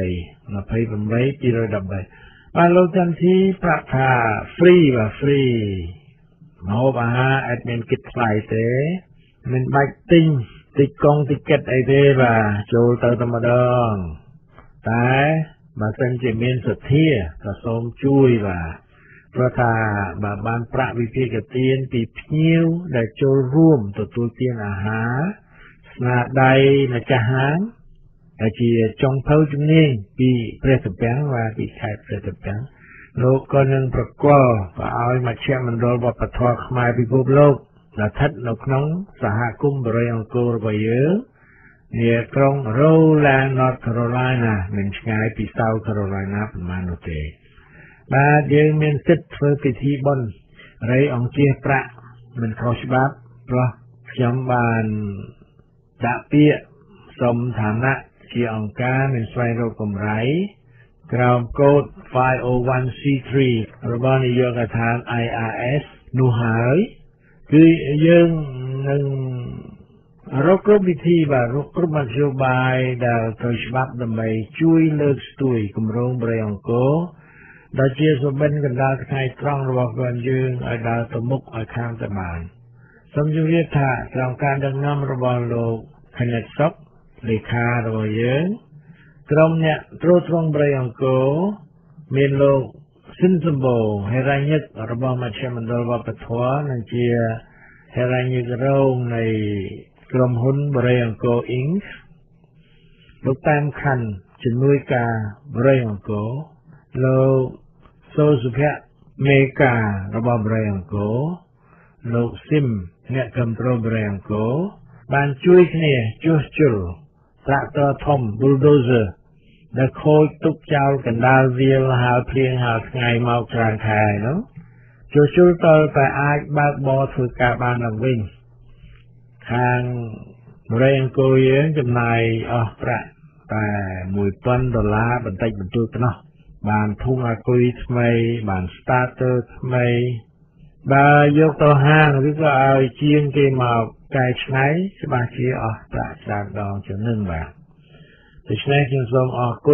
eight 2 1 3បាទលោកចន្ទធីប្រាប់ថា free បាទ free មកហូបអាហារ admin គិតថ្លៃទេមិនបាច់ទិញតិចកងតិចគិតអីទេបាទចូលទៅតែម្ដងតែបើសិនជាមានសទ្ធាក៏សូមជួយបាទព្រោះថាបើបានប្រាក់វិភាគទានពីភ្ញៀវដែលចូលរួមទទួលទានអាហារស្នាដៃម្ចាស់ហាងដែលជាចុងភៅជំនាញពីព្រះសម្ពាំងបាទពីខេត្តព្រះសម្ពាំងលោកក៏នឹងប្រគល់ក៏ឲ្យមជ្ឈមណ្ឌលវប្បធម៌ខ្មែរពិភពលោកដែលស្ថិតនៅក្នុងសហគមន៍បរិយអង្គររបស់យើងនាក្រុង Rowland North Carolina មិនឆ្ងាយពី South Carolina ប៉ុន្មាននោះទេបាទយើងមានសិទ្ធិធ្វើពិធីបុណ្យរៃអង្គាសប្រាក់មិនខុសច្បាប់ព្រោះខ្ញុំបានដាក់ពាក្យសុំឋានៈជាអង្គការមានស្វែងរកកម្រៃក្រោមកូដ five oh one c three របស់នាយកដ្ឋាន ไอ អាร์ เอส នោះហើយគឺយើងនឹងរកគ្រប់វិធីបាទរកគ្រប់មធ្យោបាយដែលត្រូវច្បាប់ដើម្បីជួយលើកស្ទួយគម្រោងបរិយអង្គរដែលជាសុបិនកណ្ដាលថ្ងៃត្រង់របស់ខ្លួនយើងឲ្យដើរទៅមុខឲ្យខាងទៅបានសូមជម្រាបថាក្រោមការដឹកនាំរបស់លោកខណិតសុខលេខារបស់យើងក្រុមអ្នកត្រួតត្រងបរិយអង្គរមានលោកស៊ិនសម្បូរហេរ៉ាញឹករបស់មជ្ឈមណ្ឌលវប្បធម៌និងជាហេរ៉ាញឹករងនៃក្រុមហ៊ុនបរិយអង្គរ អ៊ីង លោកតាមខណ្ឌជំនួយការបរិយអង្គរលោកសូសុភ័ក្រមេការរបស់បរិយអង្គរលោកស៊ីមអ្នកគ្រប់គ្រងបរិយអង្គរបានជួយគ្នាជួសជុលត្រាក់ទ័រធំ bulldozer ដែលខូចទុកចោលកណ្ដាលវាលហើរភ្លៀងហើរថ្ងៃមកច្រើនខែនោះជួសជុលតើតែអាចបើកបរធ្វើការបានឡើងវិញខាងបរិយអង្គរយើងចំណាយអស់ប្រាក់តែone thousandដុល្លារបន្តិចបន្តួចប៉ុណ្ណោះបានធុងអាគុយថ្មីបាន starter ថ្មីបើយកទៅហាងឬក៏ឲ្យជាងគេមកកែច្នៃច្បាស់ជាអស់ប្រាក់ច្រើនដងជាងនឹងបាទដូច្នេះខ្ញុំសូមអរគុណ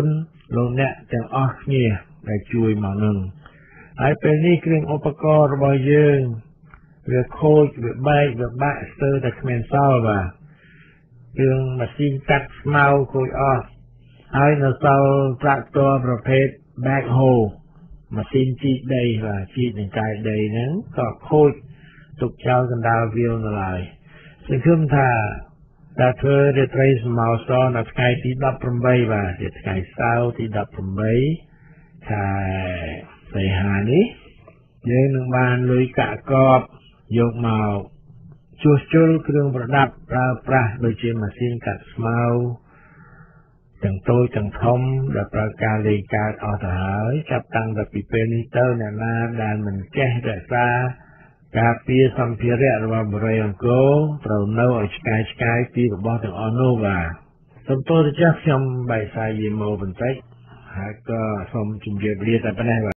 លោកអ្នកទាំងអស់គ្នាដែលជួយមកនឹងហើយពេលនេះគ្រឿងឧបករណ៍របស់យើងវាខូចវាបែកវាបាក់ស្ទើរតែគ្មានសល់បាទគ្រឿងម៉ាស៊ីនកាត់ស្មៅខូចអស់ហើយនៅសល់ត្រាក់ទ័រប្រភេទ backhoe ម៉ាស៊ីនជីកដីបាទជីកនឹងកាយដីហ្នឹងក៏ខូចទុកចោលកណ្ដាលវាលនៅឡើយសង្ឃឹមថាដែលធ្វើរាត្រីសម្ោសនៅថ្ងៃទីដប់ប្រាំបីបាទជាថ្ងៃសៅរ៍ទីដប់ប្រាំបីខែសីហានេះយើងនឹងបានលុយកាក់កបយកមកជួសជុលគ្រឿងប្រដាប់ប្រើប្រាស់ដូចជាម៉ាស៊ីនកាត់ស្មៅទាំងតូចទាំងធំដែលប្រើការលេងកើតអស់ទៅហើយចាប់តាំងតែពីពេលនេះទៅអ្នកណាដែលមិនចេះរក្សាការពារសម្ភារៈរបស់បរិយាអង្គរត្រូវនៅឲ្យឆ្ងាយឆ្ងាយពីរបស់ទាំងអស់នោះបាទសូមទោសចាស់ខ្ញុំបែកសាយយីម៉ូបន្តិចហើយក៏សូមជម្រាបលាតែប៉ុណ្ណេះ